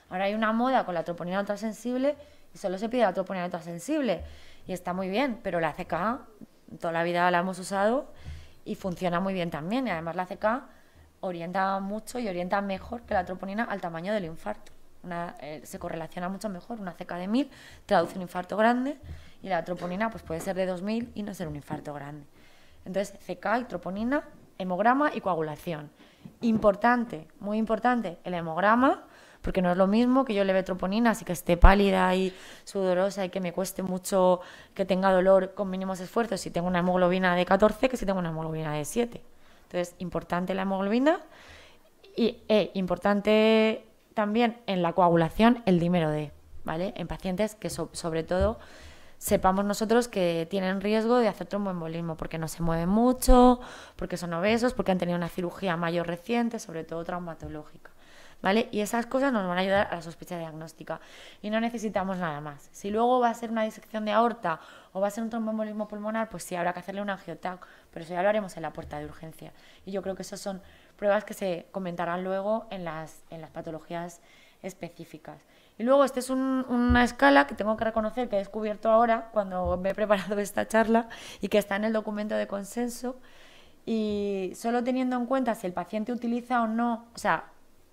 Ahora hay una moda con la troponina ultrasensible y solo se pide la troponina ultrasensible y está muy bien, pero la ACK toda la vida la hemos usado y funciona muy bien también, y además la ACK orienta mucho y orienta mejor que la troponina al tamaño del infarto. Se correlaciona mucho mejor. Una CK de 1000 traduce un infarto grande y la troponina pues puede ser de 2000 y no ser un infarto grande. Entonces, CK y troponina, hemograma y coagulación. Importante, muy importante, el hemograma, porque no es lo mismo que yo leve troponina, así que esté pálida y sudorosa y que me cueste mucho, que tenga dolor con mínimos esfuerzos si tengo una hemoglobina de 14 que si tengo una hemoglobina de 7. Entonces, importante la hemoglobina y importante también en la coagulación el dímero D, ¿vale? En pacientes que sobre todo sepamos nosotros que tienen riesgo de hacer tromboembolismo porque no se mueven mucho, porque son obesos, porque han tenido una cirugía mayor reciente, sobre todo traumatológica, ¿vale? Y esas cosas nos van a ayudar a la sospecha diagnóstica y no necesitamos nada más. Si luego va a ser una disección de aorta o va a ser un tromboembolismo pulmonar, pues sí, habrá que hacerle un angiotac, pero eso ya lo haremos en la puerta de urgencia. Y yo creo que esas son pruebas que se comentarán luego en las patologías específicas. Y luego, esta es una escala que tengo que reconocer que he descubierto ahora cuando me he preparado esta charla y que está en el documento de consenso, y solo teniendo en cuenta si el paciente utiliza o no, o sea,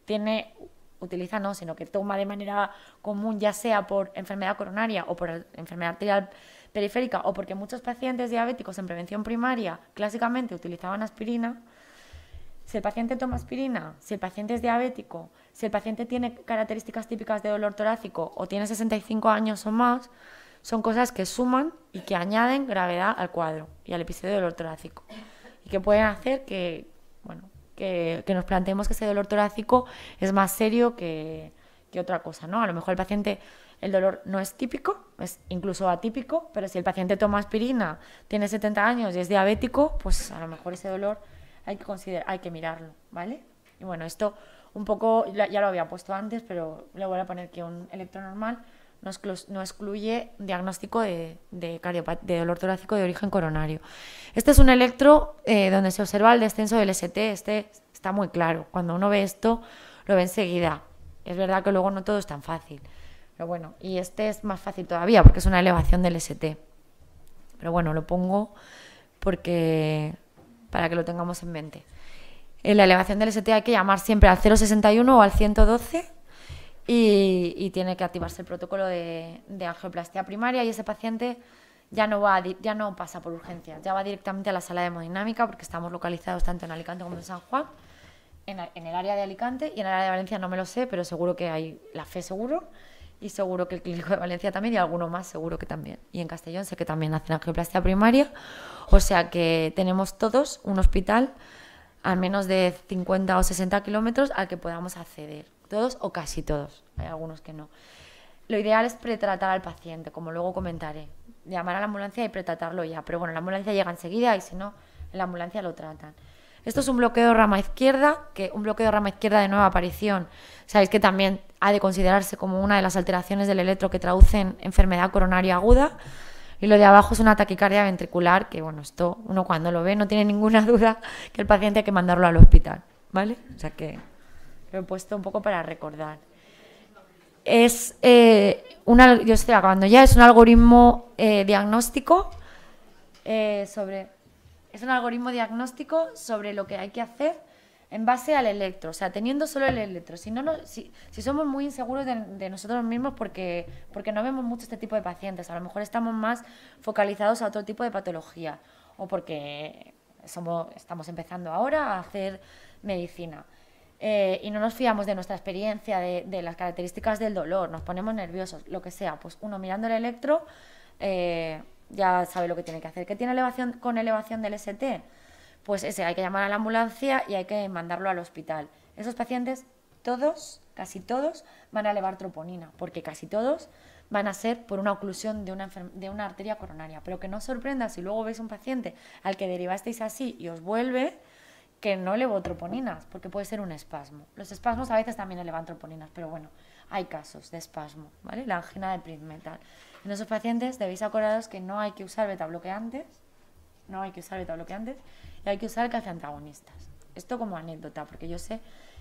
utiliza no, sino que toma de manera común, ya sea por enfermedad coronaria o por enfermedad arterial periférica o porque muchos pacientes diabéticos en prevención primaria clásicamente utilizaban aspirina. Si el paciente toma aspirina, si el paciente es diabético, si el paciente tiene características típicas de dolor torácico o tiene 65 años o más, son cosas que suman y que añaden gravedad al cuadro y al episodio de dolor torácico y que pueden hacer que nos planteemos que ese dolor torácico es más serio que otra cosa, ¿no? A lo mejor el paciente, el dolor no es típico, es incluso atípico, pero si el paciente toma aspirina, tiene 70 años y es diabético, pues a lo mejor ese dolor hay que mirarlo, ¿vale? Y bueno, esto un poco, ya lo había puesto antes, pero le voy a poner que un electro normal no excluye diagnóstico de dolor torácico de origen coronario. Este es un electro donde se observa el descenso del ST, este está muy claro. Cuando uno ve esto, lo ve enseguida. Es verdad que luego no todo es tan fácil, pero bueno, y este es más fácil todavía porque es una elevación del ST. Pero bueno, lo pongo para que lo tengamos en mente. En la elevación del ST hay que llamar siempre al 0,61 o al 112 y tiene que activarse el protocolo de angioplastia primaria, y ese paciente ya no pasa por urgencias, ya va directamente a la sala de hemodinámica porque estamos localizados tanto en Alicante como en San Juan, en el área de Alicante, y en el área de Valencia no me lo sé, pero seguro que hay la FE seguro, y seguro que el Clínico de Valencia también, y alguno más seguro que también. Y en Castellón sé que también hacen angioplastia primaria, o sea que tenemos todos un hospital a menos de 50 o 60 kilómetros al que podamos acceder, todos o casi todos, hay algunos que no. Lo ideal es pretratar al paciente, como luego comentaré, llamar a la ambulancia y pretratarlo ya, pero bueno, la ambulancia llega enseguida y si no, en la ambulancia lo tratan. Esto es un bloqueo de rama izquierda, de nueva aparición. Sabéis que también ha de considerarse como una de las alteraciones del electro que traducen enfermedad coronaria aguda. Y lo de abajo es una taquicardia ventricular, que bueno, esto uno cuando lo ve no tiene ninguna duda que el paciente hay que mandarlo al hospital, ¿vale? O sea que lo he puesto un poco para recordar. Yo estoy acabando ya, es un algoritmo diagnóstico Es un algoritmo diagnóstico sobre lo que hay que hacer en base al electro, o sea, teniendo solo el electro. Si somos muy inseguros de nosotros mismos porque no vemos mucho este tipo de pacientes, a lo mejor estamos más focalizados a otro tipo de patología o porque estamos empezando ahora a hacer medicina y no nos fiamos de nuestra experiencia, de las características del dolor, nos ponemos nerviosos, lo que sea, pues uno mirando el electro ya sabe lo que tiene que hacer. ¿Qué tiene elevación del ST? Pues hay que llamar a la ambulancia y hay que mandarlo al hospital. Esos pacientes, casi todos, van a elevar troponina, porque casi todos van a ser por una oclusión de una arteria coronaria. Pero que no os sorprenda si luego veis un paciente al que derivasteis así y os vuelve que no elevó troponinas, porque puede ser un espasmo. Los espasmos a veces también elevan troponinas, pero bueno, hay casos de espasmo, ¿vale? La angina de Prinzmetal. En esos pacientes debéis acordaros que no hay que usar betabloqueantes, y hay que usar calciantagonistas. Esto como anécdota, porque yo sé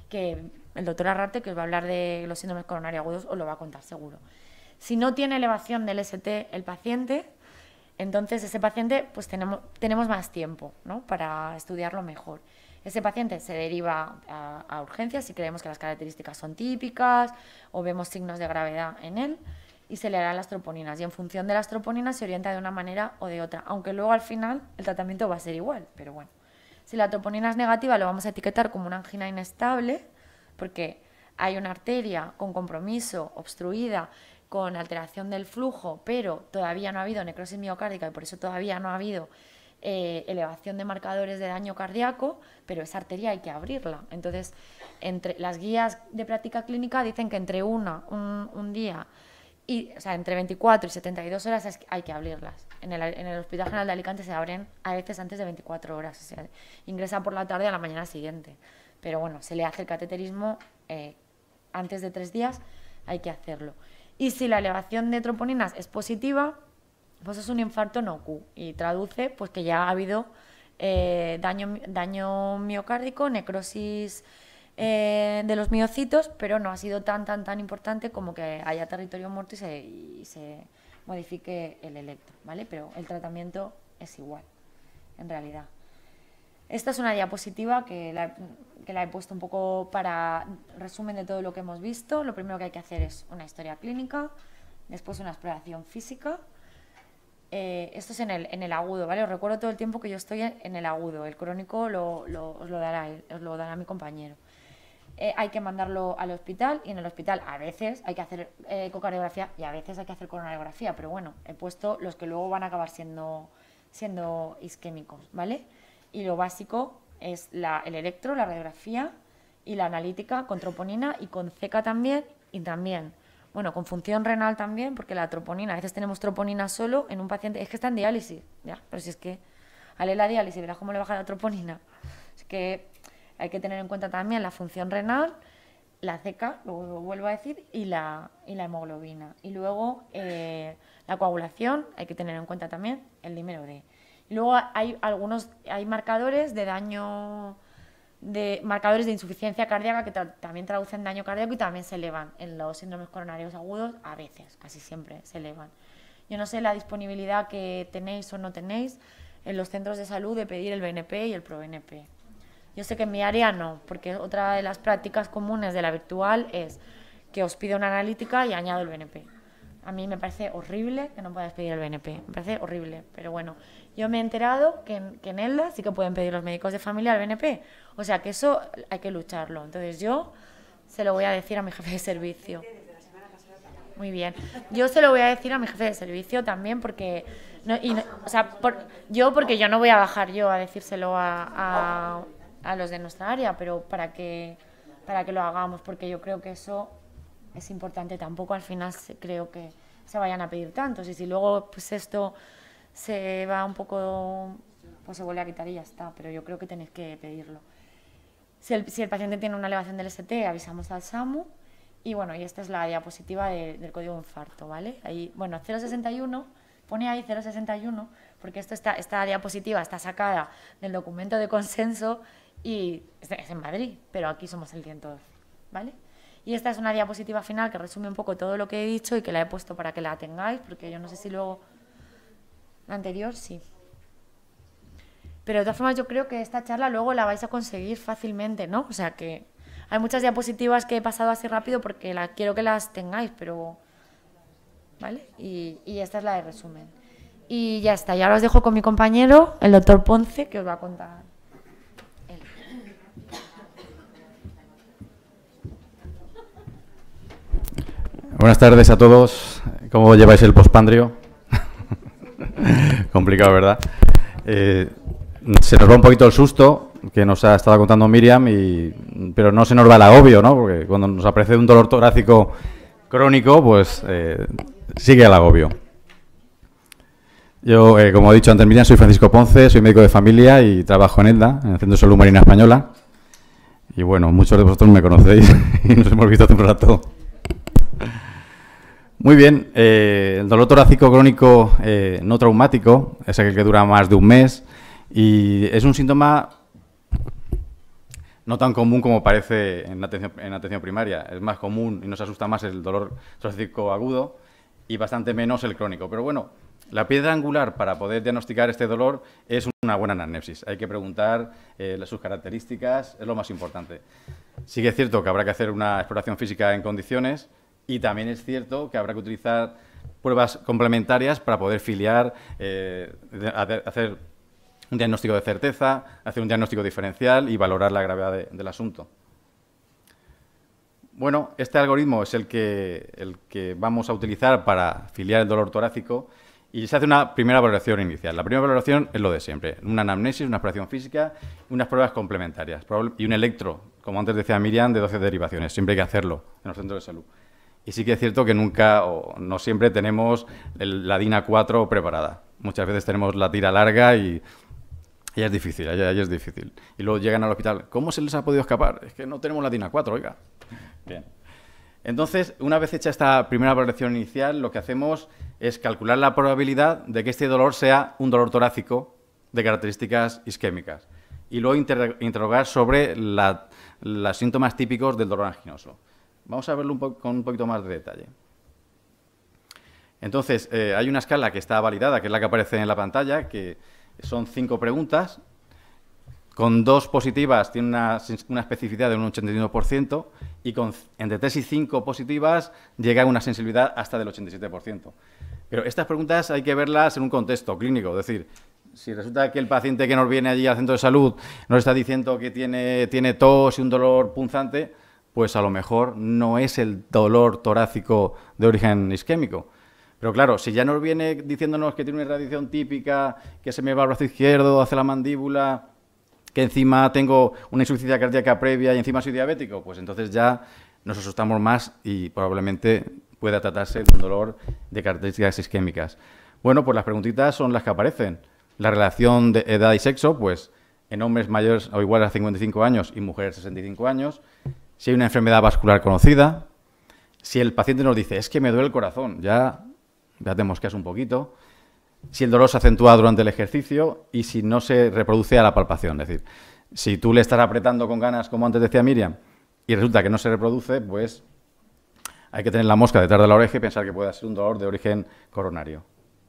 que el doctor Arrarte, que os va a hablar de los síndromes coronarios agudos, os lo va a contar seguro. Si no tiene elevación del ST el paciente, entonces ese paciente pues tenemos más tiempo, ¿no?, para estudiarlo mejor. Ese paciente se deriva a urgencias si creemos que las características son típicas o vemos signos de gravedad en él, y se le harán las troponinas, y en función de las troponinas se orienta de una manera o de otra, aunque luego al final el tratamiento va a ser igual, pero bueno. Si la troponina es negativa, lo vamos a etiquetar como una angina inestable, porque hay una arteria con compromiso, obstruida, con alteración del flujo, pero todavía no ha habido necrosis miocárdica y por eso todavía no ha habido elevación de marcadores de daño cardíaco, pero esa arteria hay que abrirla. Entonces, entre las guías de práctica clínica dicen que entre un día, o sea, entre 24 y 72 horas hay que abrirlas. En el Hospital General de Alicante se abren a veces antes de 24 horas, o sea, ingresa por la tarde a la mañana siguiente. Pero bueno, se le hace el cateterismo antes de 3 días, hay que hacerlo. Y si la elevación de troponinas es positiva, pues es un infarto no Q, y traduce pues que ya ha habido daño miocárdico, necrosis de los miocitos, pero no ha sido tan importante como que haya territorio muerto y se modifique el electro, ¿vale? Pero el tratamiento es igual, en realidad. Esta es una diapositiva que la he puesto un poco para resumen de todo lo que hemos visto. Lo primero que hay que hacer es una historia clínica, después una exploración física. Esto es en el agudo, ¿vale? Os recuerdo todo el tiempo que yo estoy en el agudo. El crónico os lo dará mi compañero. Hay que mandarlo al hospital, y en el hospital a veces hay que hacer ecocardiografía y a veces hay que hacer coronariografía, pero bueno, he puesto los que luego van a acabar siendo isquémicos, ¿vale? Y lo básico es el electro, la radiografía y la analítica con troponina y con ceca también, y también, bueno, con función renal también, porque la troponina, a veces tenemos troponina solo en un paciente, es que está en diálisis, ya, pero si es que al la diálisis, verás cómo le baja la troponina. Es que hay que tener en cuenta también la función renal, la ceca, lo vuelvo a decir, y la hemoglobina. Y luego la coagulación, hay que tener en cuenta también el dímero D. Y luego hay marcadores de daño, marcadores de insuficiencia cardíaca que también traducen daño cardíaco y también se elevan en los síndromes coronarios agudos, a veces, casi siempre se elevan. Yo no sé la disponibilidad que tenéis o no tenéis en los centros de salud de pedir el BNP y el ProBNP. Yo sé que en mi área no, porque otra de las prácticas comunes de la virtual es que os pido una analítica y añado el BNP. A mí me parece horrible que no podáis pedir el BNP, me parece horrible, pero bueno, yo me he enterado que en ELDA sí que pueden pedir los médicos de familia el BNP, o sea que eso hay que lucharlo. Entonces yo se lo voy a decir a mi jefe de servicio. Muy bien, yo se lo voy a decir a mi jefe de servicio también, porque porque yo no voy a bajar yo a decírselo a los de nuestra área, pero para que lo hagamos, porque yo creo que eso es importante. Tampoco al final creo que se vayan a pedir tantos, y si luego pues esto se va un poco, pues se vuelve a quitar y ya está, pero yo creo que tenéis que pedirlo. Si el paciente tiene una elevación del ST, avisamos al SAMU, y bueno, y esta es la diapositiva del código de infarto, ¿vale? Ahí, bueno, 061, pone ahí 061, porque esta diapositiva está sacada del documento de consenso y es en Madrid, pero aquí somos el 112, ¿vale? Y esta es una diapositiva final que resume un poco todo lo que he dicho y que la he puesto para que la tengáis, porque yo no sé si luego... La anterior sí. Pero de todas formas yo creo que esta charla luego la vais a conseguir fácilmente, ¿no? O sea que hay muchas diapositivas que he pasado así rápido porque quiero que las tengáis, pero... ¿Vale? Y esta es la de resumen. Y ya está, y ahora os dejo con mi compañero, el doctor Ponce, que os va a contar él. Buenas tardes a todos. ¿Cómo lleváis el pospandrio? Complicado, ¿verdad? Se nos va un poquito el susto que nos ha estado contando Miriam, pero no se nos va el agobio, ¿no? Porque cuando nos aparece un dolor torácico crónico, pues sigue el agobio. Yo, como he dicho antes Miriam, soy Francisco Ponce, soy médico de familia y trabajo en ELDA, en el Centro de Salud Marina Española. Y bueno, muchos de vosotros me conocéis y nos hemos visto hace un rato. Muy bien, el dolor torácico crónico no traumático es aquel que dura más de un mes y es un síntoma no tan común como parece en atención primaria. Es más común y nos asusta más el dolor torácico agudo y bastante menos el crónico. Pero bueno, la piedra angular para poder diagnosticar este dolor es una buena anamnesis. Hay que preguntar sus características, es lo más importante. Sí que es cierto que habrá que hacer una exploración física en condiciones y también es cierto que habrá que utilizar pruebas complementarias para poder filiar, hacer un diagnóstico de certeza, hacer un diagnóstico diferencial y valorar la gravedad del asunto. Bueno, este algoritmo es el que vamos a utilizar para filiar el dolor torácico y se hace una primera valoración inicial. La primera valoración es lo de siempre, una anamnesis, una exploración física, unas pruebas complementarias y un electro, como antes decía Miriam, de 12 derivaciones. Siempre hay que hacerlo en los centros de salud. Y sí que es cierto que nunca o no siempre tenemos la DINA 4 preparada. Muchas veces tenemos la tira larga y es difícil, ya es difícil. Y luego llegan al hospital, ¿cómo se les ha podido escapar? Es que no tenemos la DINA 4, oiga. Bien. Entonces, una vez hecha esta primera valoración inicial, lo que hacemos es calcular la probabilidad de que este dolor sea un dolor torácico de características isquémicas. Y luego interrogar sobre los síntomas típicos del dolor anginoso. Vamos a verlo con un poquito más de detalle. Entonces, hay una escala que está validada, que es la que aparece en la pantalla, que son 5 preguntas. Con 2 positivas tiene una especificidad de un 81% y con entre 3 y 5 positivas llega a una sensibilidad hasta del 87%. Pero estas preguntas hay que verlas en un contexto clínico, es decir, si resulta que el paciente que nos viene allí al centro de salud nos está diciendo que tiene tos y un dolor punzante, pues a lo mejor no es el dolor torácico de origen isquémico. Pero claro, si ya nos viene diciéndonos que tiene una irradiación típica, que se me va el brazo izquierdo hacia la mandíbula, que encima tengo una insuficiencia cardíaca previa y encima soy diabético, pues entonces ya nos asustamos más y probablemente pueda tratarse de un dolor de características isquémicas. Bueno, pues las preguntitas son las que aparecen. La relación de edad y sexo, pues en hombres mayores o iguales a 55 años y mujeres 65 años. Si hay una enfermedad vascular conocida. Si el paciente nos dice, es que me duele el corazón, ya te mosqueas un poquito. Si el dolor se acentúa durante el ejercicio y si no se reproduce a la palpación. Es decir, si tú le estás apretando con ganas, como antes decía Miriam, y resulta que no se reproduce, pues hay que tener la mosca detrás de la oreja y pensar que puede ser un dolor de origen coronario.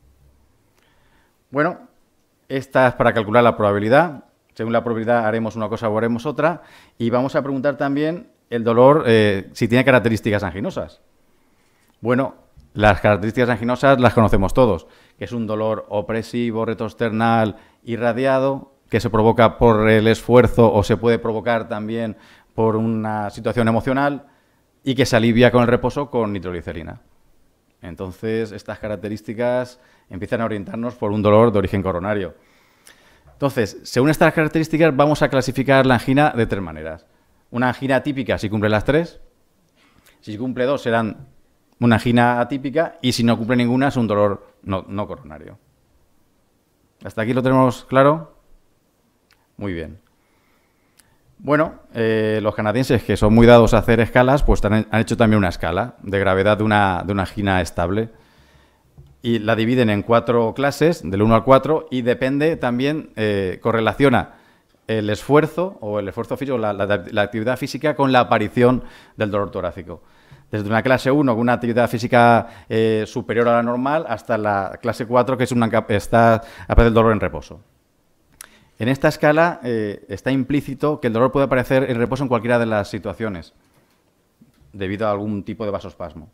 Bueno, esta es para calcular la probabilidad. Según la probabilidad haremos una cosa o haremos otra. Y vamos a preguntar también el dolor si tiene características anginosas. Bueno, las características anginosas las conocemos todos, que es un dolor opresivo, retroesternal, irradiado, que se provoca por el esfuerzo o se puede provocar también por una situación emocional y que se alivia con el reposo con nitroglicerina. Entonces, estas características empiezan a orientarnos por un dolor de origen coronario. Entonces, según estas características, vamos a clasificar la angina de 3 maneras. Una angina típica si cumple las 3, si cumple 2 serán una angina atípica y si no cumple ninguna es un dolor no coronario. ¿Hasta aquí lo tenemos claro? Muy bien. Bueno, los canadienses, que son muy dados a hacer escalas, pues han hecho también una escala de gravedad de una angina estable. Y la dividen en 4 clases, del 1 al 4, y depende también, correlaciona el esfuerzo o el esfuerzo físico, la actividad física con la aparición del dolor torácico. Desde una clase 1 con una actividad física superior a la normal hasta la clase 4 que está aparece el dolor en reposo. En esta escala está implícito que el dolor puede aparecer en reposo en cualquiera de las situaciones debido a algún tipo de vasospasmo.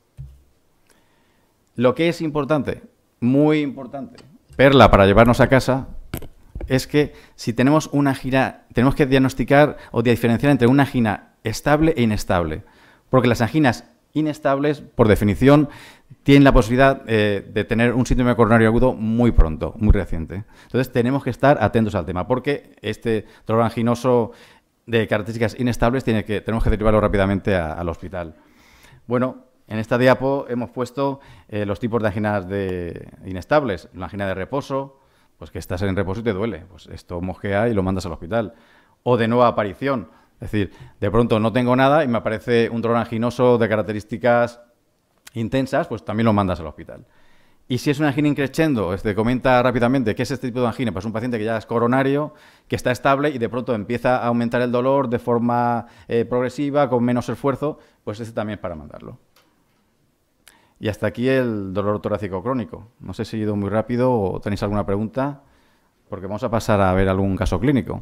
Lo que es importante, muy importante, perla para llevarnos a casa, es que si tenemos una angina, tenemos que diagnosticar o diferenciar entre una angina estable e inestable. Porque las anginas inestables, por definición, tienen la posibilidad de tener un síndrome coronario agudo muy pronto, muy reciente. Entonces, tenemos que estar atentos al tema, porque este dolor anginoso de características inestables tenemos que derivarlo rápidamente al hospital. Bueno, en esta diapo hemos puesto los tipos de anginas inestables. La angina de reposo, pues que estás en reposo y te duele. Pues esto mosquea y lo mandas al hospital. O de nueva aparición. Es decir, de pronto no tengo nada y me aparece un dolor anginoso de características intensas, pues también lo mandas al hospital. Y si es una angina increscendo, comenta rápidamente qué es este tipo de angina. Pues un paciente que ya es coronario, que está estable y de pronto empieza a aumentar el dolor de forma progresiva, con menos esfuerzo, pues este también es para mandarlo. Y hasta aquí el dolor torácico crónico. No sé si he ido muy rápido o tenéis alguna pregunta, porque vamos a pasar a ver algún caso clínico.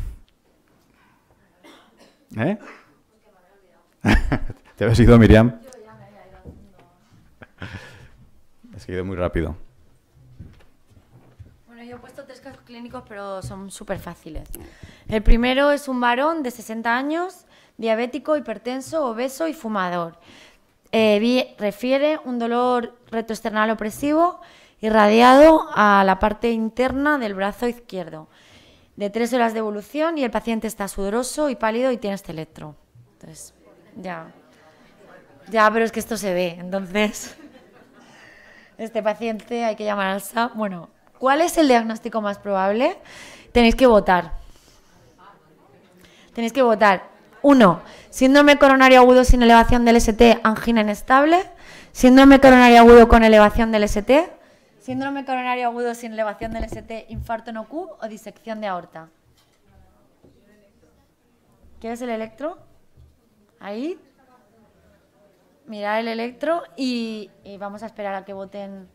¿Eh? ¿Te habías ido, Miriam? Es que he ido muy rápido. Bueno, yo he puesto 3 casos clínicos, pero son súper fáciles. El primero es un varón de 60 años, diabético, hipertenso, obeso y fumador. Refiere un dolor retroesternal opresivo irradiado a la parte interna del brazo izquierdo, de 3 horas de evolución, y el paciente está sudoroso y pálido y tiene este electro. Entonces, ya, pero es que esto se ve, entonces... Este paciente hay que llamar al SAP. Bueno, ¿cuál es el diagnóstico más probable? Tenéis que votar. 1. Síndrome coronario agudo sin elevación del ST, angina inestable. Síndrome coronario agudo con elevación del ST. Síndrome coronario agudo sin elevación del ST, infarto no Q o disección de aorta. ¿Quieres el electro? Ahí. Mirar el electro y vamos a esperar a que voten.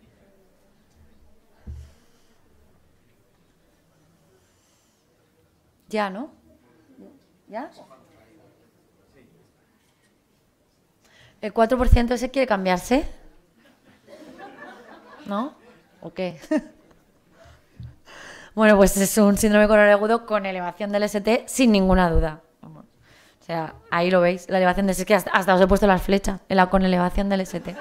Ya, ¿no? ¿Ya? ¿El 4% ese quiere cambiarse? ¿No? ¿O qué? Bueno, pues es un síndrome coronario agudo con elevación del ST sin ninguna duda. O sea, ahí lo veis, la elevación del ST, que hasta os he puesto las flechas con elevación del ST.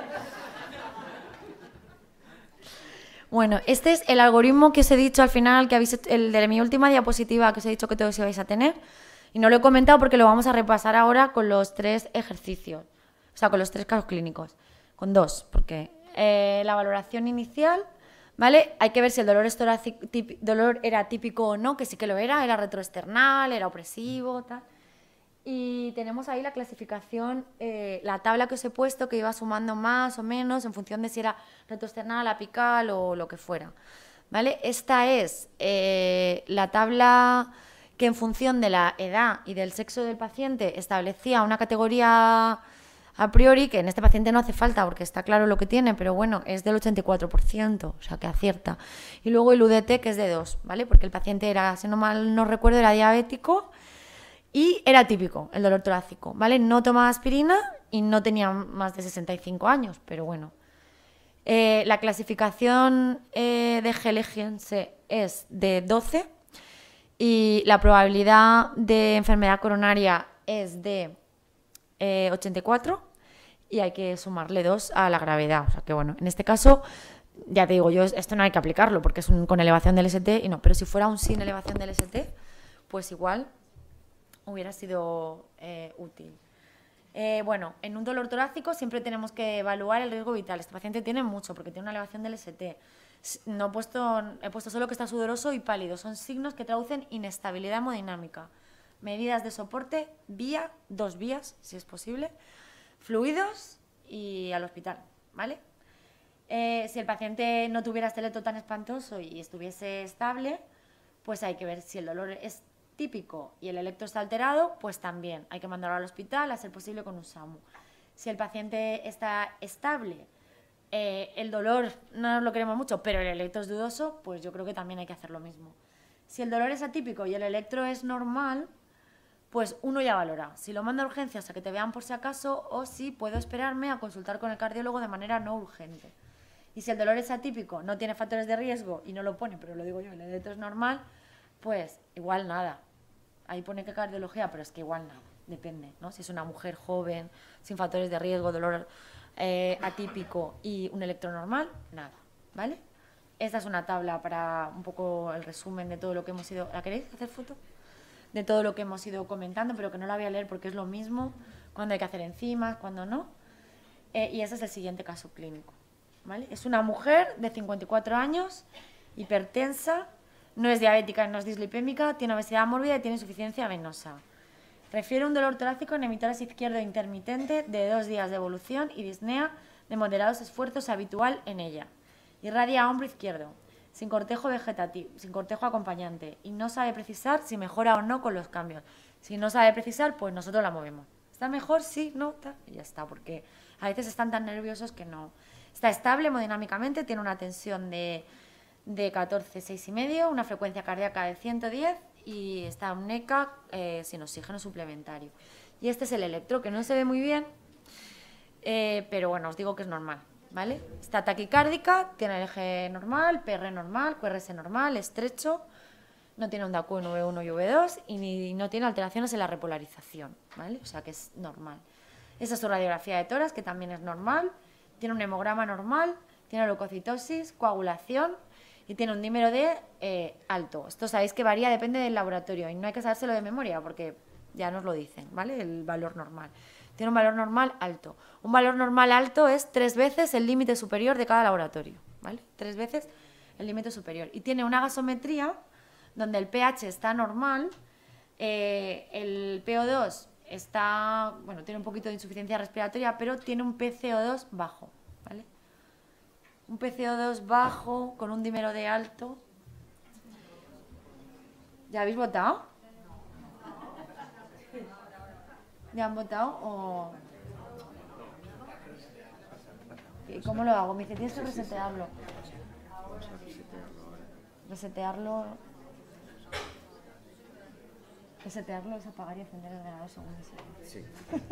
Bueno, este es el algoritmo que os he dicho al final, el de mi última diapositiva que os he dicho que todos ibais a tener. Y no lo he comentado porque lo vamos a repasar ahora con los 3 ejercicios. O sea, con los 3 casos clínicos. Con 2, porque la valoración inicial, ¿vale? Hay que ver si el dolor era típico o no, que sí que lo era retroesternal, era opresivo, tal. Y tenemos ahí la clasificación, la tabla que os he puesto, que iba sumando más o menos en función de si era retroesternal, apical o lo que fuera. ¿Vale? Esta es la tabla que en función de la edad y del sexo del paciente establecía una categoría a priori, que en este paciente no hace falta porque está claro lo que tiene, pero bueno, es del 84%, o sea que acierta. Y luego el UDT, que es de 2, ¿vale? Porque el paciente era, si no mal no recuerdo, era diabético y era típico el dolor torácico, ¿vale? No tomaba aspirina y no tenía más de 65 años, pero bueno. La clasificación de G-Legiense es de 12 y la probabilidad de enfermedad coronaria es de 84 y hay que sumarle 2 a la gravedad. O sea que bueno, en este caso, ya te digo, esto no hay que aplicarlo porque es con elevación del ST y no, pero si fuera un sin elevación del ST, pues igual hubiera sido útil. Bueno, en un dolor torácico siempre tenemos que evaluar el riesgo vital. Este paciente tiene mucho porque tiene una elevación del ST. No he puesto solo que está sudoroso y pálido. Son signos que traducen inestabilidad hemodinámica. Medidas de soporte, 2 vías, si es posible, fluidos y al hospital, ¿vale? Si el paciente no tuviera este electro tan espantoso y estuviese estable, pues hay que ver si el dolor es típico y el electro está alterado, pues también hay que mandarlo al hospital, a ser posible con un SAMU. Si el paciente está estable, el dolor no lo queremos mucho, pero el electro es dudoso, pues yo creo que también hay que hacer lo mismo. Si el dolor es atípico y el electro es normal, pues uno ya valora si lo manda a urgencias a que te vean por si acaso o si puedo esperarme a consultar con el cardiólogo de manera no urgente. Y si el dolor es atípico, no tiene factores de riesgo y no lo pone, pero lo digo yo, el electro es normal, pues igual nada. Ahí pone que cardiología, pero es que igual nada, depende, ¿no? Si es una mujer joven, sin factores de riesgo, dolor atípico y un electro normal, nada, ¿vale? Esta es una tabla para un poco el resumen de todo lo que hemos ido... ¿La queréis hacer foto? De todo lo que hemos ido comentando, pero que no la voy a leer porque es lo mismo, cuando hay que hacer enzimas, cuando no. Y ese es el siguiente caso clínico, ¿vale? Es una mujer de 54 años, hipertensa, no es diabética, no es dislipémica, tiene obesidad mórbida y tiene insuficiencia venosa. Refiere un dolor torácico en hemitórax izquierdo intermitente de 2 días de evolución y disnea de moderados esfuerzos habitual en ella. Irradia a hombro izquierdo, sin cortejo vegetativo, sin cortejo acompañante, y no sabe precisar si mejora o no con los cambios. Si no sabe precisar, pues nosotros la movemos. ¿Está mejor? Sí, no, está. Y ya está, porque a veces están tan nerviosos que no. Está estable hemodinámicamente, tiene una tensión de 14, 6,5, una frecuencia cardíaca de 110 y está un NECA sin oxígeno suplementario. Y este es el electro, que no se ve muy bien, pero bueno, os digo que es normal, ¿vale? Está taquicárdica, tiene el eje normal, PR normal, QRS normal, estrecho, no tiene onda Q en V1 y V2 y no tiene alteraciones en la repolarización, ¿vale? O sea que es normal. Esa es su radiografía de tórax, que también es normal, tiene un hemograma normal, tiene leucocitosis, coagulación y tiene un dímero D alto. Esto sabéis que varía, depende del laboratorio y no hay que sabérselo de memoria porque ya nos lo dicen, ¿vale? El valor normal. Tiene un valor normal alto. Un valor normal alto es 3 veces el límite superior de cada laboratorio, ¿vale? 3 veces el límite superior. Y tiene una gasometría donde el pH está normal, el PO2 está, bueno, tiene un poquito de insuficiencia respiratoria, pero tiene un PCO2 bajo, ¿vale? Un PCO2 bajo con un dímero D alto. ¿Ya habéis votado? ¿Ya han votado o...? ¿Cómo lo hago? Me dice, tienes que resetearlo. Resetearlo... Resetearlo es apagar y encender el ordenador según ese. Sí.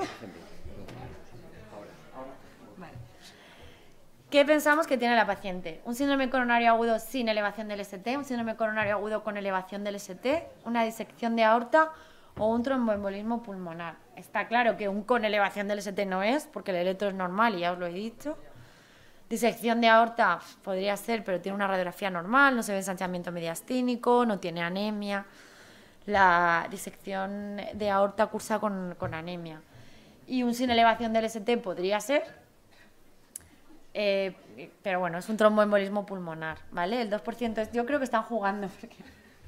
Vale. ¿Qué pensamos que tiene la paciente? Un síndrome coronario agudo sin elevación del ST, un síndrome coronario agudo con elevación del ST, una disección de aorta o un tromboembolismo pulmonar. Está claro que un con elevación del ST no es, porque el electro es normal y ya os lo he dicho. Disección de aorta podría ser, pero tiene una radiografía normal, no se ve ensanchamiento mediastínico, no tiene anemia. La disección de aorta cursa con anemia. Y un sin elevación del ST podría ser, pero bueno, es un tromboembolismo pulmonar, ¿vale? El 2% es, yo creo que están jugando, porque...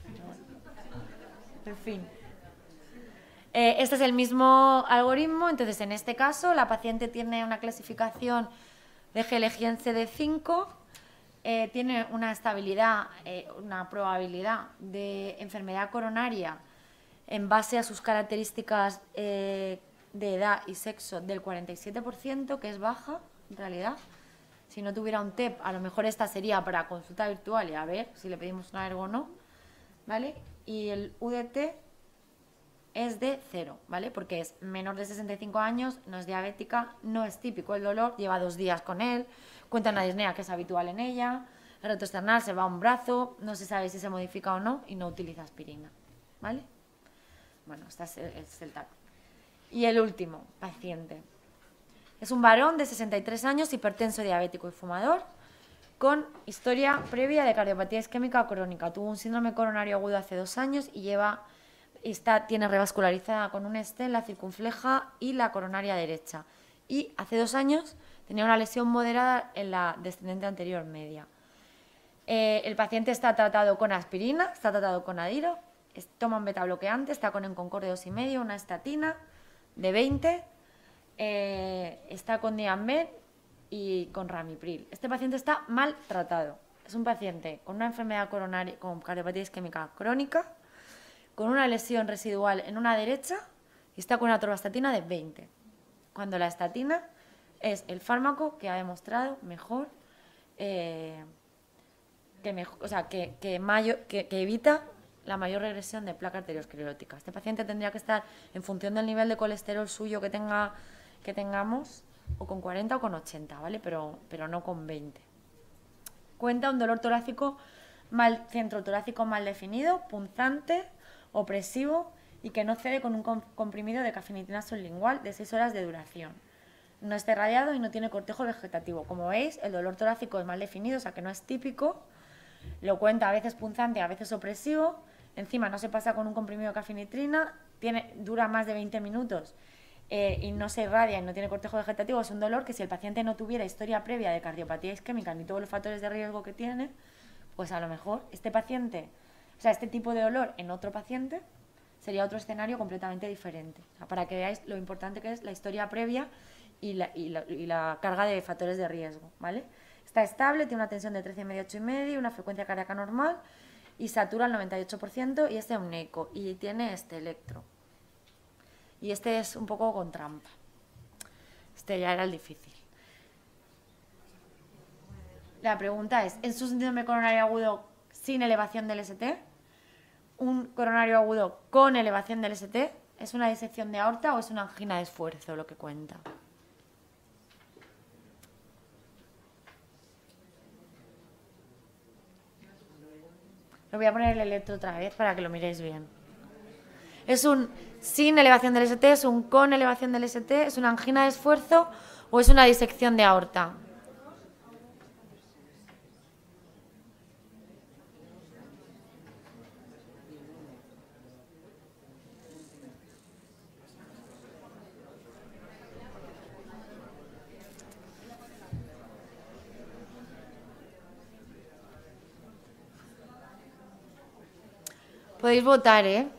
En fin. Este es el mismo algoritmo, entonces en este caso la paciente tiene una clasificación de G-Legiense de 5, tiene una estabilidad, una probabilidad de enfermedad coronaria en base a sus características de edad y sexo del 47%, que es baja en realidad. Si no tuviera un TEP, a lo mejor esta sería para consulta virtual y a ver si le pedimos una ergo o no, ¿vale? Y el UDT es de 0, ¿vale? Porque es menor de 65 años, no es diabética, no es típico el dolor, lleva 2 días con él, cuenta una disnea que es habitual en ella, el reto external se va a un brazo, no se sabe si se modifica o no y no utiliza aspirina, ¿vale? Bueno, este es el TAC. Y el último paciente. Es un varón de 63 años, hipertenso, diabético y fumador, con historia previa de cardiopatía isquémica crónica. Tuvo un síndrome coronario agudo hace 2 años y tiene revascularizada con un stent en la circunfleja y la coronaria derecha. Y hace 2 años tenía una lesión moderada en la descendente anterior media. El paciente está tratado con aspirina, está tratado con adiro, toma un betabloqueante, está con Enconcord de 2,5, una estatina de 20, está con Dianben y con Ramipril. Este paciente está mal tratado. Es un paciente con una enfermedad coronaria, con cardiopatía isquémica crónica, con una lesión residual en una derecha y está con una atorvastatina de 20. Cuando la estatina es el fármaco que ha demostrado mejor, que evita la mayor regresión de placa arteriosclerótica. Este paciente tendría que estar, en función del nivel de colesterol suyo que tengamos, o con 40 o con 80, ¿vale? Pero no con 20. Cuenta un dolor torácico centro torácico mal definido, punzante, opresivo y que no cede con un comprimido de cafenitina sublingual de 6 horas de duración. No está irradiado y no tiene cortejo vegetativo. Como veis, el dolor torácico es mal definido, o sea que no es típico. Lo cuenta a veces punzante, a veces opresivo. Encima no se pasa con un comprimido de cafenitrina, dura más de 20 minutos y no se irradia y no tiene cortejo vegetativo. Es un dolor que si el paciente no tuviera historia previa de cardiopatía isquémica ni todos los factores de riesgo que tiene, pues a lo mejor este tipo de dolor en otro paciente sería otro escenario completamente diferente. O sea, para que veáis lo importante que es la historia previa y la carga de factores de riesgo, ¿vale? está estable, tiene una tensión de 13,5, 8,5, una frecuencia cardíaca normal y satura al 98% y es un eco y tiene este electro. Y este es un poco con trampa. Este ya era el difícil. La pregunta es, ¿es un síndrome coronario agudo sin elevación del ST? ¿Un coronario agudo con elevación del ST? ¿Es una disección de aorta o es una angina de esfuerzo lo que cuenta? Lo voy a poner el electro otra vez para que lo miréis bien. ¿Es un sin elevación del ST? ¿Es un con elevación del ST? ¿Es una angina de esfuerzo o es una disección de aorta? Podéis votar, ¿eh?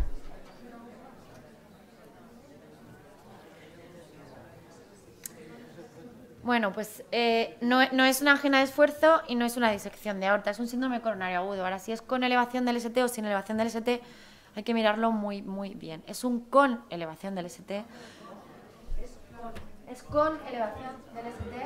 Bueno, pues no es una angina de esfuerzo y no es una disección de aorta, es un síndrome coronario agudo. Ahora, si es con elevación del ST o sin elevación del ST, hay que mirarlo muy, muy bien. Es un con elevación del ST. Es con elevación del ST.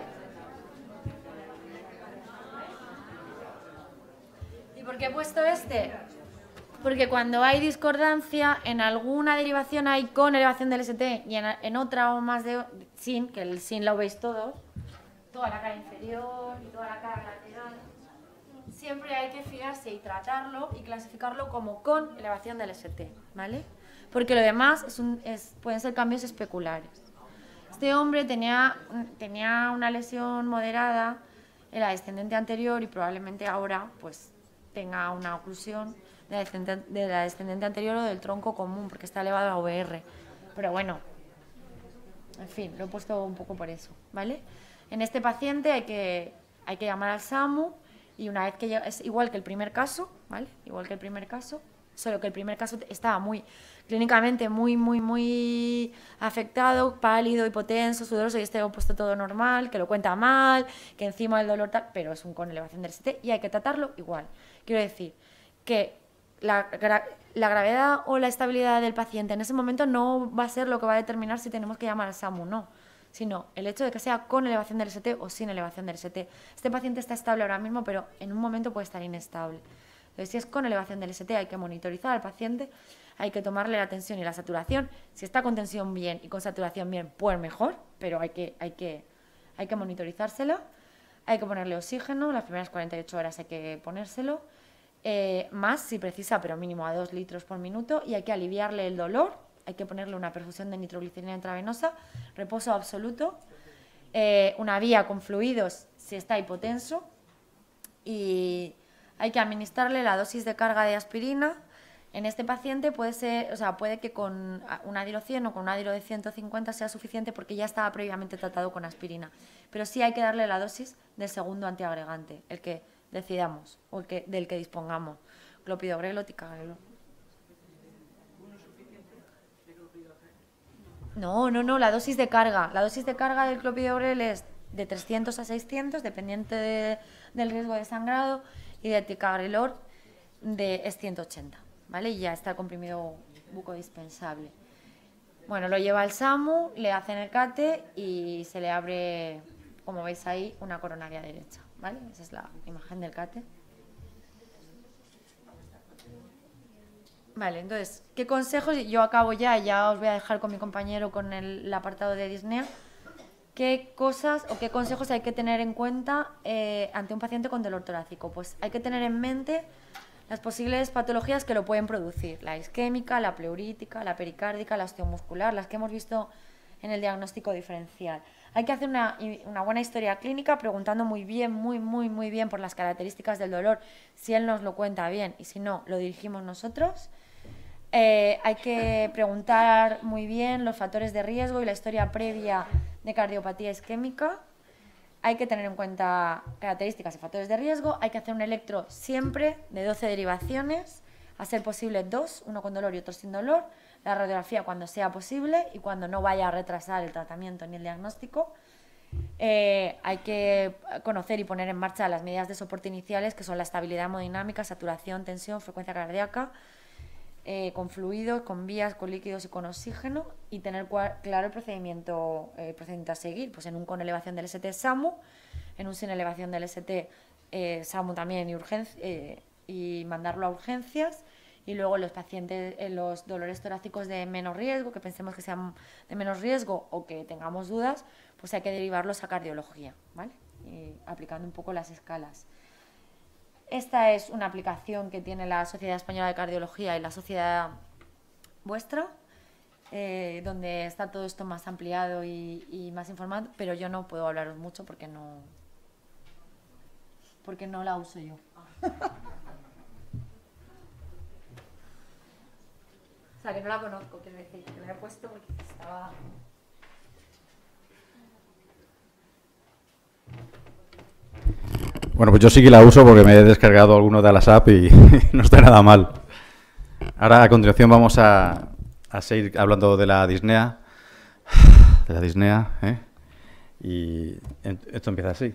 ¿Y por qué he puesto este? Porque cuando hay discordancia, en alguna derivación hay con elevación del ST y en otra o más de sin, que el sin lo veis todos, toda la cara inferior y toda la cara lateral, siempre hay que fijarse y tratarlo y clasificarlo como con elevación del ST, ¿vale? Porque lo demás pueden ser cambios especulares. Este hombre tenía una lesión moderada en la descendente anterior y probablemente ahora pues tenga una oclusión de la descendente anterior o del tronco común, porque está elevado a VR. Pero bueno, en fin, lo he puesto un poco por eso, ¿vale? En este paciente hay que llamar al SAMU y una vez que llega, es igual que el primer caso, ¿vale? Igual que el primer caso, solo que el primer caso estaba clínicamente muy afectado, pálido, hipotenso, sudoroso, y este lo he puesto todo normal, que lo cuenta mal, que encima el dolor tal, pero es un con elevación del ST y hay que tratarlo igual. Quiero decir que la gravedad o la estabilidad del paciente en ese momento no va a ser lo que va a determinar si tenemos que llamar al SAMU, no, sino el hecho de que sea con elevación del ST o sin elevación del ST. Este paciente está estable ahora mismo, pero en un momento puede estar inestable. Entonces, si es con elevación del ST, hay que monitorizar al paciente, hay que tomarle la tensión y la saturación. Si está con tensión bien y con saturación bien, pues mejor, pero hay que monitorizárselo. Hay que ponerle oxígeno, las primeras 48 horas hay que ponérselo. Más si precisa, pero mínimo a 2 litros por minuto, y hay que aliviarle el dolor, hay que ponerle una perfusión de nitroglicerina intravenosa, reposo absoluto, una vía con fluidos si está hipotenso, y hay que administrarle la dosis de carga de aspirina. En este paciente puede que con un adiro 100 o con un adiro de 150 sea suficiente porque ya estaba previamente tratado con aspirina, pero sí hay que darle la dosis del segundo antiagregante, el que decidamos o del que dispongamos, clopidogrel o ticagrelor. No, la dosis de carga. La dosis de carga del clopidogrel es de 300 a 600, dependiente del riesgo de sangrado, y de ticagrelor es 180, ¿vale? Y ya está el comprimido bucodispensable. Bueno, lo lleva al SAMU, le hacen el CATE y se le abre, como veis ahí, una coronaria derecha, ¿vale? Esa es la imagen del CATE. Vale, entonces, ¿qué consejos? Yo acabo ya os voy a dejar con mi compañero con el apartado de disnea. ¿Qué cosas o qué consejos hay que tener en cuenta ante un paciente con dolor torácico? Pues hay que tener en mente las posibles patologías que lo pueden producir: la isquémica, la pleurítica, la pericárdica, la osteomuscular, las que hemos visto en el diagnóstico diferencial. Hay que hacer una buena historia clínica preguntando muy bien por las características del dolor, si él nos lo cuenta bien, y si no, lo dirigimos nosotros. Hay que preguntar muy bien los factores de riesgo y la historia previa de cardiopatía isquémica. Hay que tener en cuenta características y factores de riesgo. Hay que hacer un electro siempre de 12 derivaciones, a ser posible 2, uno con dolor y otro sin dolor. La radiografía cuando sea posible y cuando no vaya a retrasar el tratamiento ni el diagnóstico. hay que conocer y poner en marcha las medidas de soporte iniciales, que son la estabilidad hemodinámica, saturación, tensión, frecuencia cardíaca, con fluidos, con vías, con líquidos y con oxígeno, y tener claro el procedimiento a seguir, pues en un con elevación del ST-SAMU, en un sin elevación del ST-SAMU también y mandarlo a urgencias. Y luego los pacientes, los dolores torácicos de menos riesgo, que pensemos que sean de menos riesgo o que tengamos dudas, pues hay que derivarlos a cardiología, ¿vale? Y aplicando un poco las escalas. Esta es una aplicación que tiene la Sociedad Española de Cardiología y la sociedad vuestra, donde está todo esto más ampliado y más informado, pero yo no puedo hablaros mucho porque no la uso yo. O sea, que no la conozco, quiero decir, que la he puesto porque estaba... Bueno, pues yo sí que la uso porque me he descargado alguno de las apps y no está nada mal. Ahora, a continuación, vamos a seguir hablando de la disnea. De la disnea, ¿eh? Y esto empieza así.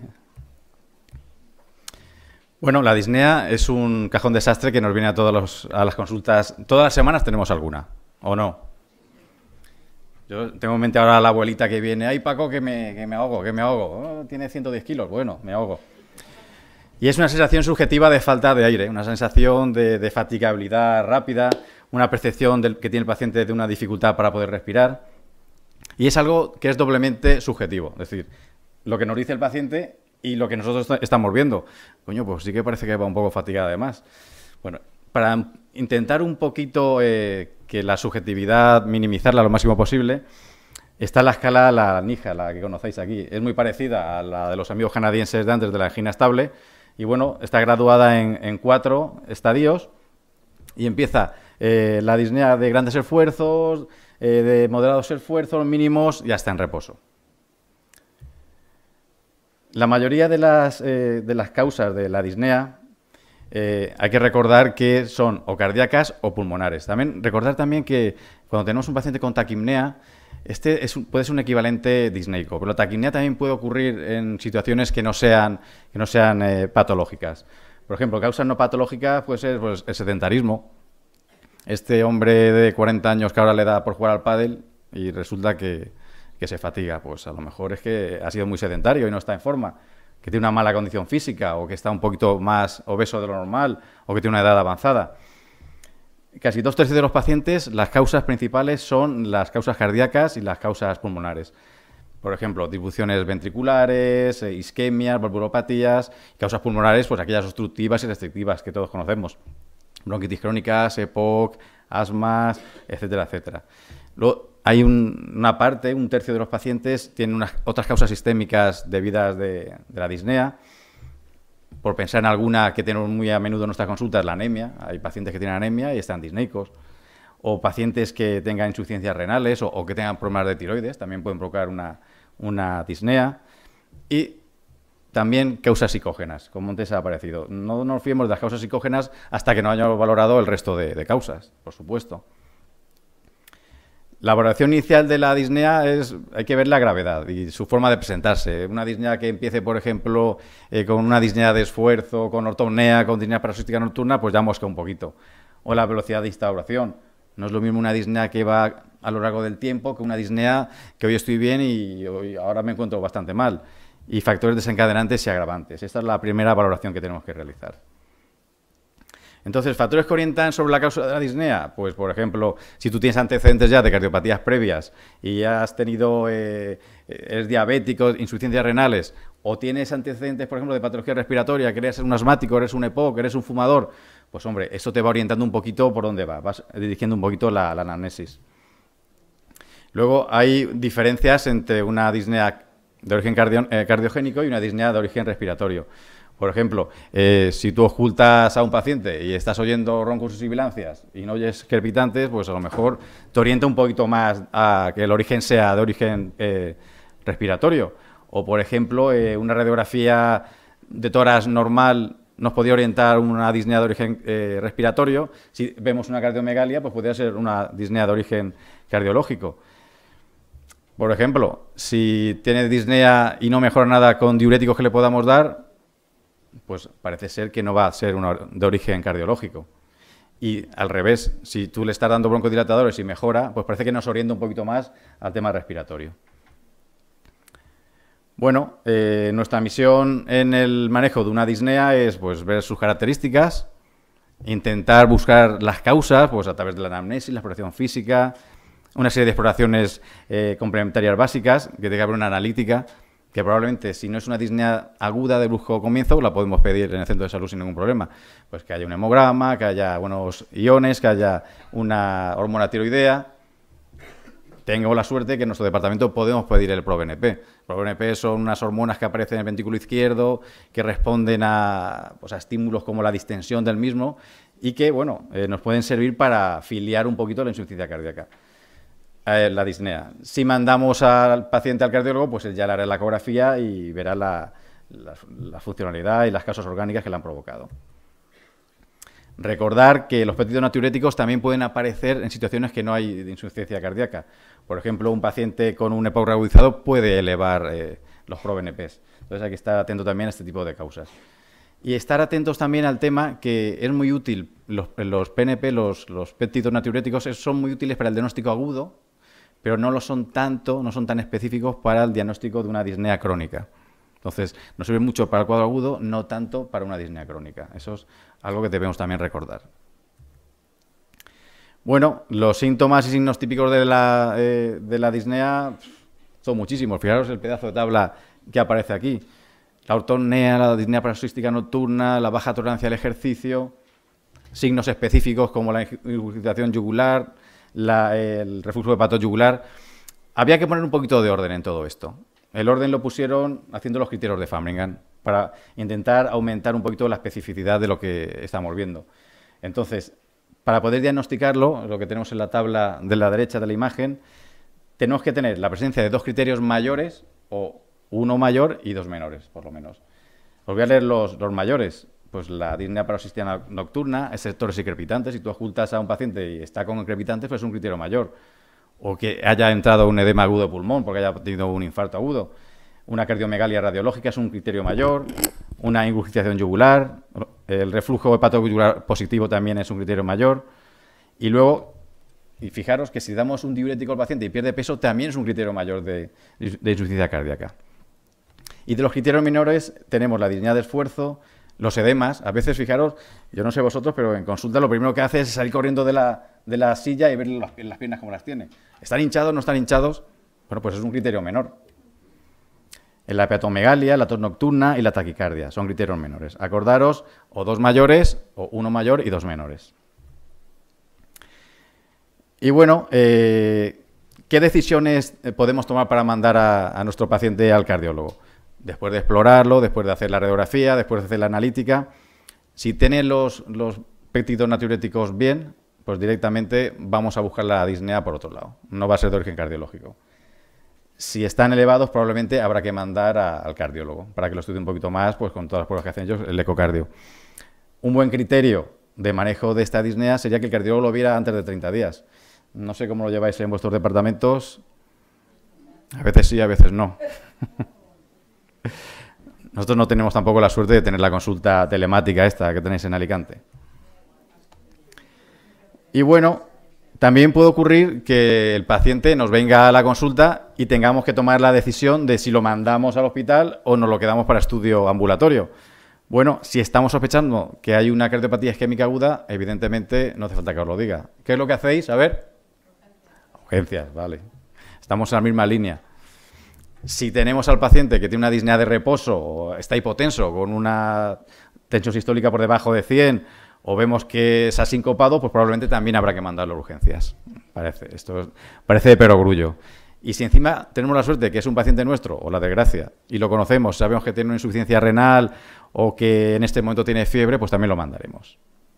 Bueno, la disnea es un cajón desastre que nos viene a las consultas. Todas las semanas tenemos alguna, ¿o no? Yo tengo en mente ahora a la abuelita que viene. ¡Ay, Paco, que me ahogo! Oh, tiene 110 kilos. Bueno, me ahogo. Y es una sensación subjetiva de falta de aire, una sensación de fatigabilidad rápida, una percepción que tiene el paciente de una dificultad para poder respirar. Y es algo que es doblemente subjetivo, es decir, lo que nos dice el paciente y lo que nosotros estamos viendo. Coño, pues sí que parece que va un poco fatigada además. Bueno, para intentar un poquito que la subjetividad, minimizarla lo máximo posible, está la escala, la NIJA, la que conocéis aquí. Es muy parecida a la de los amigos canadienses de antes de la angina estable. Y bueno, está graduada en 4 estadios y empieza la disnea de grandes esfuerzos, de moderados esfuerzos, mínimos y hasta en reposo. La mayoría de las causas de la disnea hay que recordar que son o cardíacas o pulmonares. También recordar también que cuando tenemos un paciente con taquipnea, puede ser un equivalente disneico, pero la taquipnea también puede ocurrir en situaciones que no sean patológicas. Por ejemplo, causas no patológicas puede ser pues, el sedentarismo. Este hombre de 40 años que ahora le da por jugar al pádel y resulta que se fatiga, pues a lo mejor es que ha sido muy sedentario y no está en forma, que tiene una mala condición física o que está un poquito más obeso de lo normal o que tiene una edad avanzada. Casi 2/3 de los pacientes, las causas principales son las causas cardíacas y las causas pulmonares. Por ejemplo, disfunciones ventriculares, isquemias, valvulopatías, causas pulmonares, pues aquellas obstructivas y restrictivas que todos conocemos. Bronquitis crónicas, EPOC, asmas, etcétera, etcétera. Luego, hay una parte, 1/3 de los pacientes tienen otras causas sistémicas debidas de la disnea. Por pensar en alguna que tenemos muy a menudo en nuestras consultas, la anemia. Hay pacientes que tienen anemia y están disneicos. O pacientes que tengan insuficiencias renales o que tengan problemas de tiroides, también pueden provocar una disnea. Y también causas psicógenas, como antes ha aparecido. No nos fiemos de las causas psicógenas hasta que no hayamos valorado el resto de causas, por supuesto. La valoración inicial de la disnea hay que ver la gravedad y su forma de presentarse. Una disnea que empiece, por ejemplo, con una disnea de esfuerzo, con ortopnea, con disnea paroxística nocturna, pues ya mosca un poquito. O la velocidad de instauración. No es lo mismo una disnea que va a lo largo del tiempo que una disnea que hoy estoy bien y ahora me encuentro bastante mal. Y factores desencadenantes y agravantes. Esta es la primera valoración que tenemos que realizar. Entonces, ¿factores que orientan sobre la causa de la disnea? Pues, por ejemplo, si tú tienes antecedentes ya de cardiopatías previas y ya has tenido, eres diabético, insuficiencias renales, o tienes antecedentes, por ejemplo, de patología respiratoria, que eres un asmático, eres un EPOC, eres un fumador, pues, hombre, eso te va orientando un poquito por dónde vas dirigiendo un poquito la anamnesis. Luego, hay diferencias entre una disnea de origen cardiogénico y una disnea de origen respiratorio. Por ejemplo, si tú ocultas a un paciente y estás oyendo roncos y sibilancias y no oyes crepitantes, pues a lo mejor te orienta un poquito más a que el origen sea de origen respiratorio. O, por ejemplo, una radiografía de tórax normal nos podría orientar una disnea de origen respiratorio. Si vemos una cardiomegalia, pues podría ser una disnea de origen cardiológico. Por ejemplo, si tiene disnea y no mejora nada con diuréticos que le podamos dar, pues parece ser que no va a ser de origen cardiológico. Y al revés, si tú le estás dando broncodilatadores y mejora, pues parece que nos orienta un poquito más al tema respiratorio. Bueno, nuestra misión en el manejo de una disnea es pues, ver sus características, intentar buscar las causas pues, a través de la anamnesis, la exploración física, una serie de exploraciones complementarias básicas, que tenga que haber una analítica, que probablemente si no es una disnea aguda de brusco comienzo, la podemos pedir en el centro de salud sin ningún problema. Pues que haya un hemograma, que haya buenos iones, que haya una tiroidea. Tengo la suerte que en nuestro departamento podemos pedir el ProBNP. ProBNP son unas hormonas que aparecen en el ventrículo izquierdo, que responden a estímulos como la distensión del mismo y que, bueno, nos pueden servir para filiar un poquito la insuficiencia cardíaca. La disnea. Si mandamos al paciente al cardiólogo, pues él ya le hará la ecografía y verá la funcionalidad y las causas orgánicas que la han provocado. Recordar que los péptidos natriuréticos también pueden aparecer en situaciones que no hay de insuficiencia cardíaca. Por ejemplo, un paciente con un EPOC agudizado puede elevar los ProBNPs. Entonces hay que estar atento también a este tipo de causas. Y estar atentos también al tema que es muy útil, los PNP, los péptidos natriuréticos, son muy útiles para el diagnóstico agudo, pero no lo son tanto, no son tan específicos para el diagnóstico de una disnea crónica. Entonces, nos sirve mucho para el cuadro agudo, no tanto para una disnea crónica. Eso es algo que debemos también recordar. Bueno, los síntomas y signos típicos de la disnea son muchísimos. Fijaros el pedazo de tabla que aparece aquí. La ortopnea, la disnea paroxística nocturna, la baja tolerancia al ejercicio, signos específicos como la ingurgitación yugular, el reflujo hepatoyugular. Había que poner un poquito de orden en todo esto. El orden lo pusieron haciendo los criterios de Framingham para intentar aumentar un poquito la especificidad de lo que estamos viendo. Entonces, para poder diagnosticarlo, lo que tenemos en la tabla de la derecha de la imagen, tenemos que tener la presencia de dos criterios mayores o uno mayor y dos menores, por lo menos. Os voy a leer los mayores. Pues la disnea paroxística nocturna, exceptores y crepitantes. Si tú ocultas a un paciente y está con crepitantes, pues es un criterio mayor. O que haya entrado un edema agudo de pulmón porque haya tenido un infarto agudo. Una cardiomegalia radiológica es un criterio mayor. Una ingurgitación yugular. El reflujo hepatoyugular positivo también es un criterio mayor. Y luego, y fijaros que si damos un diurético al paciente y pierde peso, también es un criterio mayor de insuficiencia cardíaca. Y de los criterios menores tenemos la disnea de esfuerzo, los edemas. A veces, fijaros, yo no sé vosotros, pero en consulta lo primero que hace es salir corriendo de la silla y ver las piernas cómo las tiene. ¿Están hinchados, no están hinchados? Bueno, pues es un criterio menor. En la hepatomegalia, la tos nocturna y la taquicardia son criterios menores. Acordaros, o dos mayores, o uno mayor y dos menores. Y bueno, ¿qué decisiones podemos tomar para mandar a nuestro paciente al cardiólogo? Después de explorarlo, después de hacer la radiografía, después de hacer la analítica, si tiene los péptidos natriuréticos bien, pues directamente vamos a buscar la disnea por otro lado. No va a ser de origen cardiológico. Si están elevados, probablemente habrá que mandar al cardiólogo para que lo estudie un poquito más, pues con todas las pruebas que hacen ellos, el ecocardio. Un buen criterio de manejo de esta disnea sería que el cardiólogo lo viera antes de 30 días. No sé cómo lo lleváis en vuestros departamentos. A veces sí, a veces no. Nosotros no tenemos tampoco la suerte de tener la consulta telemática esta que tenéis en Alicante. Y bueno, también puede ocurrir que el paciente nos venga a la consulta y tengamos que tomar la decisión de si lo mandamos al hospital o nos lo quedamos para estudio ambulatorio. Bueno, si estamos sospechando que hay una cardiopatía isquémica aguda, evidentemente no hace falta que os lo diga. ¿Qué es lo que hacéis? A ver. Urgencias, vale. Estamos en la misma línea. Si tenemos al paciente que tiene una disnea de reposo o está hipotenso con una tensión sistólica por debajo de 100 o vemos que se ha sincopado, pues probablemente también habrá que mandarlo a urgencias. Esto parece de perogrullo. Y si encima tenemos la suerte de que es un paciente nuestro, o la desgracia, y lo conocemos, sabemos que tiene una insuficiencia renal o que en este momento tiene fiebre, pues también lo mandaremos.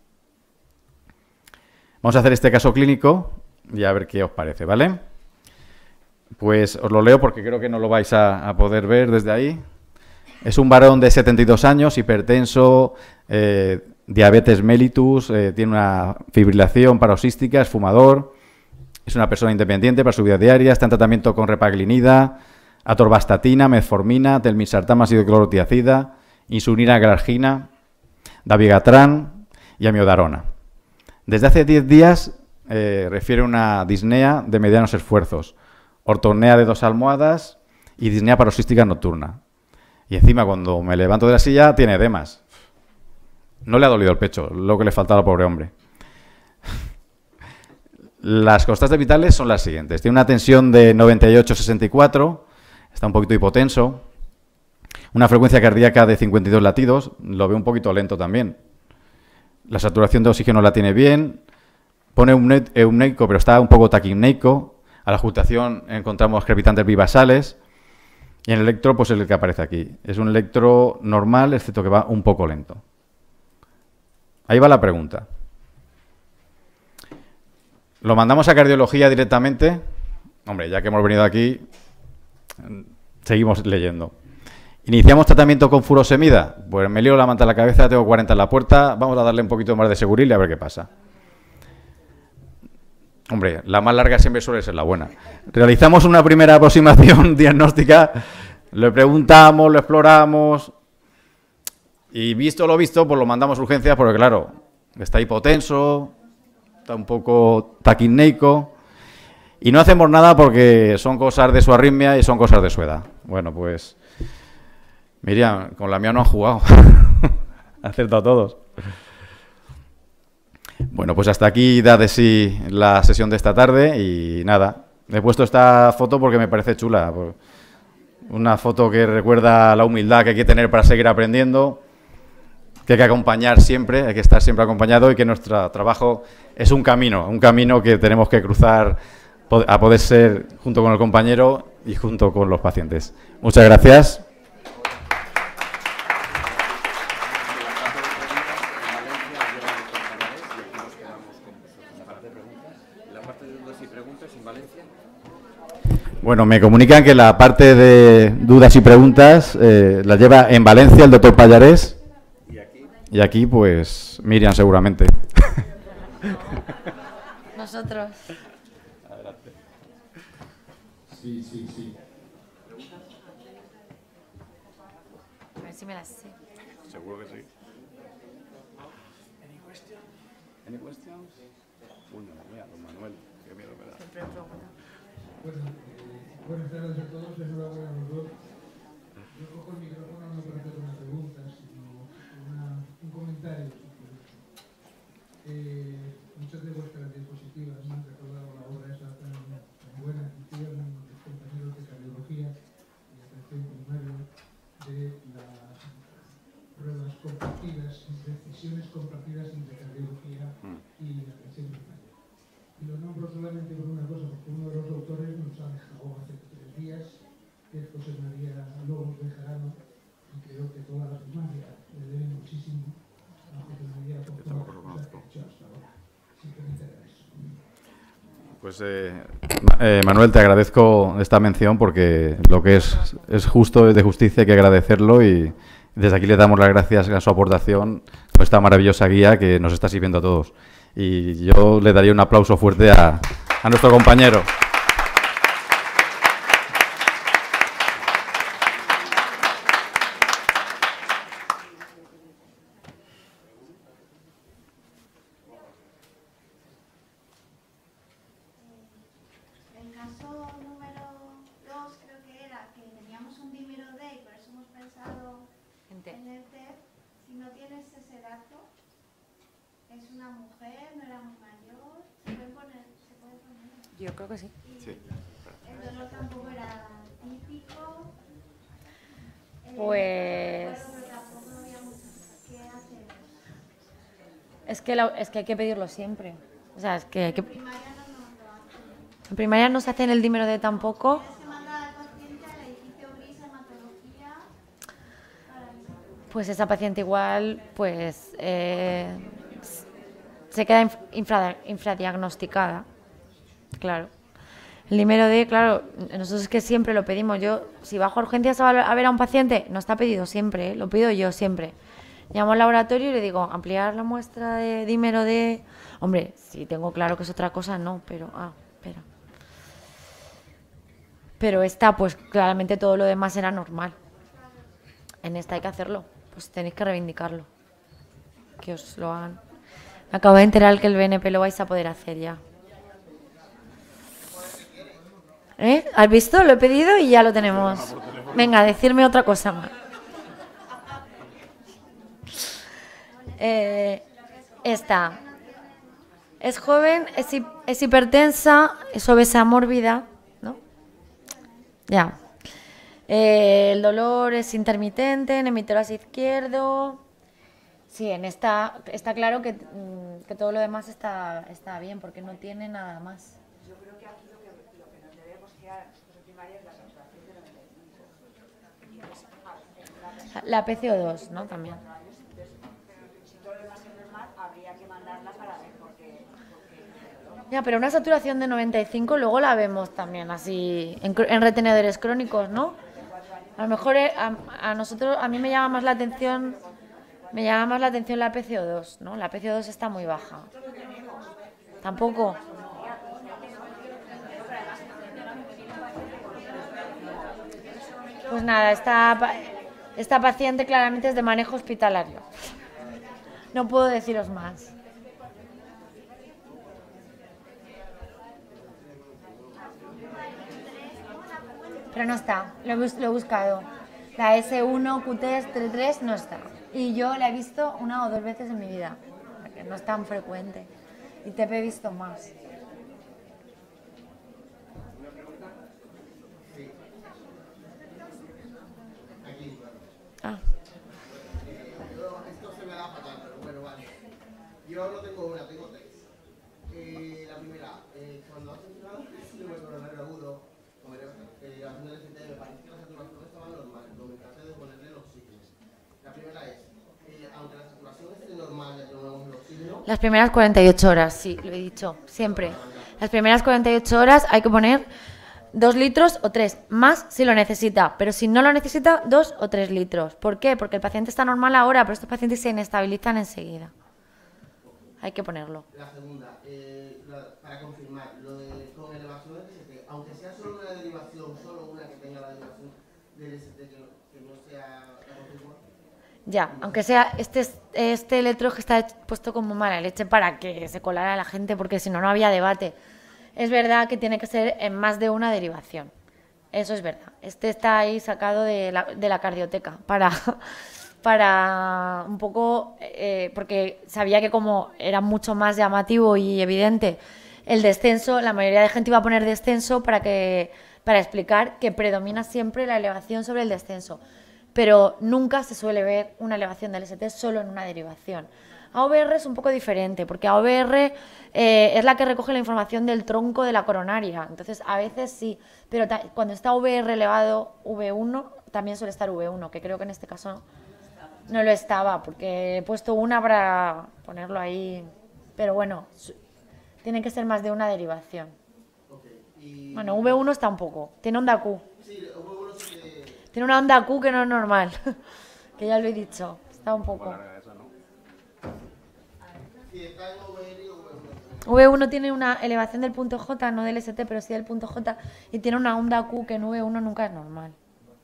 Vamos a hacer este caso clínico y a ver qué os parece, ¿vale? Pues os lo leo porque creo que no lo vais a poder ver desde ahí. Es un varón de 72 años, hipertenso, diabetes mellitus, tiene una fibrilación paroxística, es fumador, Es una persona independiente para su vida diaria, está en tratamiento con repaglinida, atorvastatina, metformina, telmisartán, ácido clorotiazida, insulina glargina, dabigatran y amiodarona. Desde hace 10 días refiere una disnea de medianos esfuerzos, ortornea de 2 almohadas y disnea paroxística nocturna. Y encima, cuando me levanto de la silla, tiene edemas. No le ha dolido el pecho, lo que le faltaba al pobre hombre. Las constantes vitales son las siguientes. Tiene una tensión de 98-64, está un poquito hipotenso, una frecuencia cardíaca de 52 latidos, lo veo un poquito lento también. La saturación de oxígeno la tiene bien, pone eumneico, pero está un poco taquimneico. A la ocultación encontramos crepitantes bivasales. Y en el electro, pues el que aparece aquí. Es un electro normal, excepto que va un poco lento. Ahí va la pregunta. ¿Lo mandamos a cardiología directamente? Hombre, ya que hemos venido aquí, seguimos leyendo. ¿Iniciamos tratamiento con furosemida? Pues me lío la manta a la cabeza, tengo 40 en la puerta, vamos a darle un poquito más de seguril y a ver qué pasa. Hombre, la más larga siempre suele ser la buena. Realizamos una primera aproximación diagnóstica, le preguntamos, lo exploramos y visto lo visto, pues lo mandamos a urgencias porque, claro, está hipotenso, está un poco taquimneico y no hacemos nada porque son cosas de su arritmia y son cosas de su edad. Bueno, pues, Miriam, con la mía no han jugado. Han acertado todos. Bueno, pues hasta aquí da de sí la sesión de esta tarde y nada. He puesto esta foto porque me parece chula. Una foto que recuerda la humildad que hay que tener para seguir aprendiendo, que hay que acompañar siempre, hay que estar siempre acompañado y que nuestro trabajo es un camino que tenemos que cruzar a poder ser junto con el compañero y junto con los pacientes. Muchas gracias. Bueno, me comunican que la parte de dudas y preguntas la lleva en Valencia el doctor Pallarés. Y aquí, pues, Miriam seguramente. Nosotros. Adelante. Sí. A ver si me las sé. Seguro que sí. Any questions? Uy, mira, don Manuel, qué miedo me da. Siempre pregunta. Buenas tardes a todos, enhorabuena a los dos. Yo cojo el micrófono no para hacer una pregunta, sino un comentario. Muchas de vuestras diapositivas me han recordado la obra esa tan buena que hicieron los compañeros de cardiología y atención primaria de las pruebas compartidas, decisiones compartidas entre cardiología y atención primaria. Y lo nombro solamente por una cosa, porque uno de los autores nos ha dejado hace 3 días, que es José María Lobos de Jarano, y creo que toda la primaria le debe muchísimo a José María por todas las cosas que ha hecho hasta ahora. Simplemente era eso. Pues Manuel, te agradezco esta mención porque lo que es justo, es de justicia, hay que agradecerlo y desde aquí le damos las gracias a su aportación con esta maravillosa guía que nos está sirviendo a todos. Y yo le daría un aplauso fuerte a nuestro compañero. El caso número 2 creo que era que teníamos un dímero D y por eso hemos pensado en el TEP. Si no tienes ese dato, es una mujer, no era muy mayor, se puede poner. Yo creo que sí. El dolor tampoco era típico. Pues Pero tampoco había mucho que hacer. es que hay que pedirlo siempre. O sea, es que hay que... Primaria no nos lo hace. En primaria no se hace en el dímero D tampoco. Se manda al paciente al edificio gris, hematología. Pues esa paciente igual, pues se queda infradiagnosticada. Claro. El dímero D, claro, nosotros es que siempre lo pedimos. Yo, si bajo a urgencias a ver a un paciente, no está pedido siempre, ¿eh? Lo pido yo siempre. Llamo al laboratorio y le digo, ampliar la muestra de dímero D. Hombre, si tengo claro que es otra cosa, no, pero Espera. Pero esta, pues claramente todo lo demás era normal. En esta hay que hacerlo. Pues tenéis que reivindicarlo. Que os lo hagan. Me acabo de enterar que el BNP lo vais a poder hacer ya. ¿Eh? ¿Has visto? Lo he pedido y ya lo tenemos. Venga, decirme otra cosa más. Esta. Es joven, es hipertensa, es obesa mórbida, ¿no? Ya. El dolor es intermitente, en el mitoras izquierdo. Sí, en esta está claro que todo lo demás está bien, porque no tiene nada más. Yo creo que aquí lo que nos debe mostrar en primaria es la saturación de 95. La PCO2, ¿no? También. Si todo lo demás es normal, habría que mandarla para ver por qué. Ya, pero una saturación de 95 luego la vemos también así en retenedores crónicos, ¿no? A lo mejor a mí me llama más la atención la PCO2, ¿no? La PCO2 está muy baja. Tampoco. Pues nada, esta paciente claramente es de manejo hospitalario. No puedo deciros más. Pero no está, lo he buscado. La S1 QT33 no está. Y yo la he visto 1 o 2 veces en mi vida, porque no es tan frecuente. Y te he visto más. Ah. Esto se me da fatal, pero bueno, vale. Yo no tengo una, tengo 3. La primera, cuando has entrado en el síndrome coronario agudo, haciendo el ST, me parece que la saturación estaba normal, comentaste de ponerle el oxígeno. La primera es, aunque la saturación esté normal, ya tenemos el oxígeno. Las primeras 48 horas, sí, lo he dicho, siempre. Las primeras 48 horas hay que poner 2 litros o 3, más si lo necesita, pero si no lo necesita, 2 o 3 litros. ¿Por qué? Porque el paciente está normal ahora, pero estos pacientes se inestabilizan enseguida. Hay que ponerlo. La segunda, para confirmar, lo de con elevación del ST, aunque sea solo una derivación, solo una que tenga la derivación del ST, que no sea la confirmación. Ya, aunque sea este electrode que está puesto como mala leche para que se colara la gente, porque si no, no había debate. Es verdad que tiene que ser en más de una derivación. Eso es verdad. Este está ahí sacado de la cardioteca para un poco, porque sabía que como era mucho más llamativo y evidente el descenso, la mayoría de gente iba a poner descenso para explicar que predomina siempre la elevación sobre el descenso. Pero nunca se suele ver una elevación del ST solo en una derivación. AVR es un poco diferente, porque AVR es la que recoge la información del tronco de la coronaria. Entonces, a veces sí, pero cuando está VR elevado V1, también suele estar V1, que creo que en este caso no lo estaba, porque he puesto una para ponerlo ahí. Pero bueno, tiene que ser más de una derivación. Okay. Bueno, V1 está un poco, tiene onda Q. Sí, V1 sí que... Tiene una onda Q que no es normal, que ya lo he dicho, está un poco. V1 tiene una elevación del punto J, no del ST, pero sí del punto J, y tiene una onda Q que en V1 nunca es normal.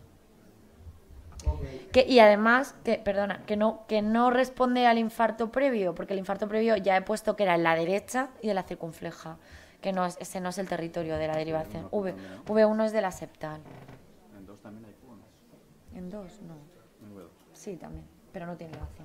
Y además, que no responde al infarto previo, porque el infarto previo ya he puesto que era en la derecha y en la circunfleja, que ese no es el territorio de la derivación. V1 es de la septal. ¿En 2 también hay Q? En 2, no. En V2. Sí, también, pero no tiene elevación.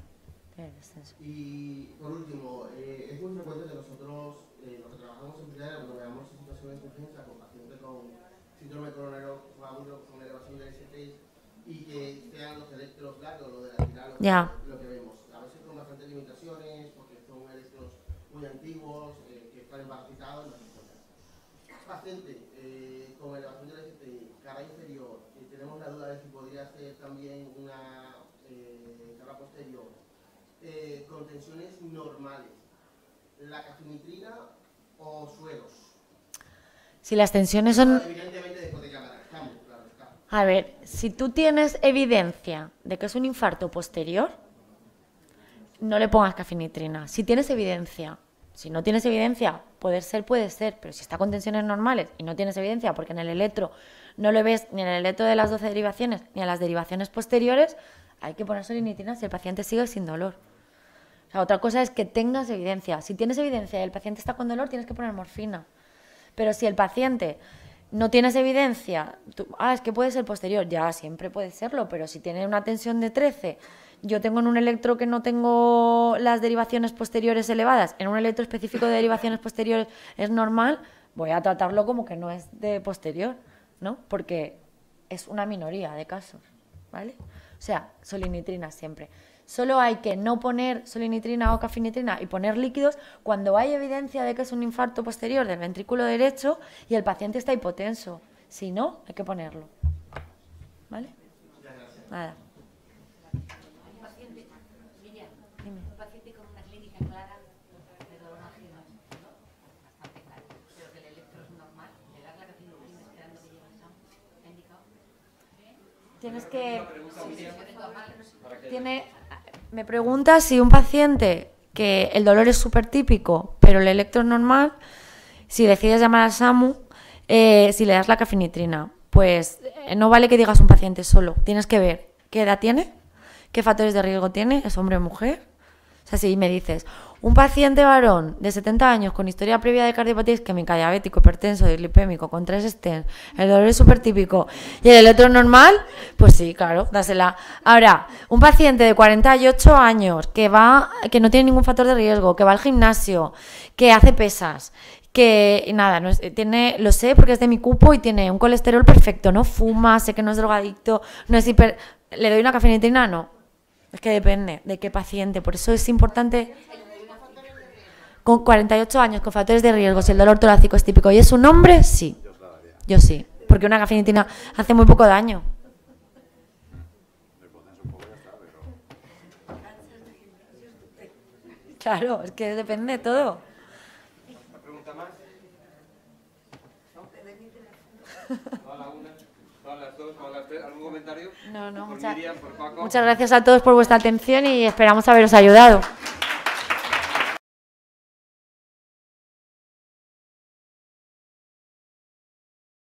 Y por último, es muy frecuente que nosotros, los que trabajamos en primaria, cuando veamos situaciones de urgencia con pacientes con síndrome coronario agudo con elevación del ST y que sean los electros largos, lo de la tiral, lo que vemos. A veces con bastantes limitaciones, porque son electros muy antiguos, que están embarazados, no se encuentran. Paciente con elevación del ST, cara inferior, tenemos la duda de si podría ser también una cara posterior. Con tensiones normales, la cafinitrina o sueros. Si las tensiones son... Evidentemente después de cámara, claro, está. A ver, si tú tienes evidencia de que es un infarto posterior, no le pongas cafinitrina. Si tienes evidencia Si no tienes evidencia, puede ser, pero si está con tensiones normales y no tienes evidencia porque en el electro no lo ves ni en el electro de las 12 derivaciones ni en las derivaciones posteriores, hay que poner solinitrina si el paciente sigue sin dolor. O sea, otra cosa es que tengas evidencia. Si tienes evidencia y el paciente está con dolor, tienes que poner morfina. Pero si el paciente no tienes evidencia, es que puede ser posterior, ya siempre puede serlo, pero si tiene una tensión de 13, yo tengo en un electro que no tengo las derivaciones posteriores elevadas, en un electro específico de derivaciones posteriores es normal, voy a tratarlo como que no es de posterior, ¿no? Porque es una minoría de casos, ¿vale? O sea, solinitrina siempre. Solo hay que no poner solinitrina o cafinitrina y poner líquidos cuando hay evidencia de que es un infarto posterior del ventrículo derecho y el paciente está hipotenso. Si no, hay que ponerlo. ¿Vale? Nada. Un paciente con una clínica clara de dolor marginal, ¿no? Bastante claro, pero que el electro es normal, le das la cafinitrina esperando que llegue el SAM, ¿te ha indicado? Tienes que... Me pregunta si un paciente que el dolor es súper típico, pero el electro es normal, si decides llamar al SAMU, si le das la cafinitrina, pues no vale que digas un paciente solo, tienes que ver qué edad tiene, qué factores de riesgo tiene, es hombre o mujer. O sea, si me dices, un paciente varón de 70 años con historia previa de cardiopatía isquémica, diabético, hipertenso, dislipémico, con 3 stents, el dolor es súper típico y el electro normal, pues sí, claro, dásela. Ahora, un paciente de 48 años que no tiene ningún factor de riesgo, que va al gimnasio, que hace pesas, que nada, lo sé porque es de mi cupo y tiene un colesterol perfecto, no fuma, sé que no es drogadicto, no es ¿le doy una cafenitrina? No. Es que depende de qué paciente, por eso es importante. Con 48 años, con factores de riesgo, si el dolor torácico es típico y es un hombre, sí. Yo sí, porque una cafenitrina hace muy poco daño. Claro, es que depende de todo. ¿Una pregunta más? ¿Toda la una? ¿Todas las dos? ¿Todas las tres? ¿Algún comentario? No, Por Miriam, por Paco. muchas gracias a todos por vuestra atención y esperamos haberos ayudado.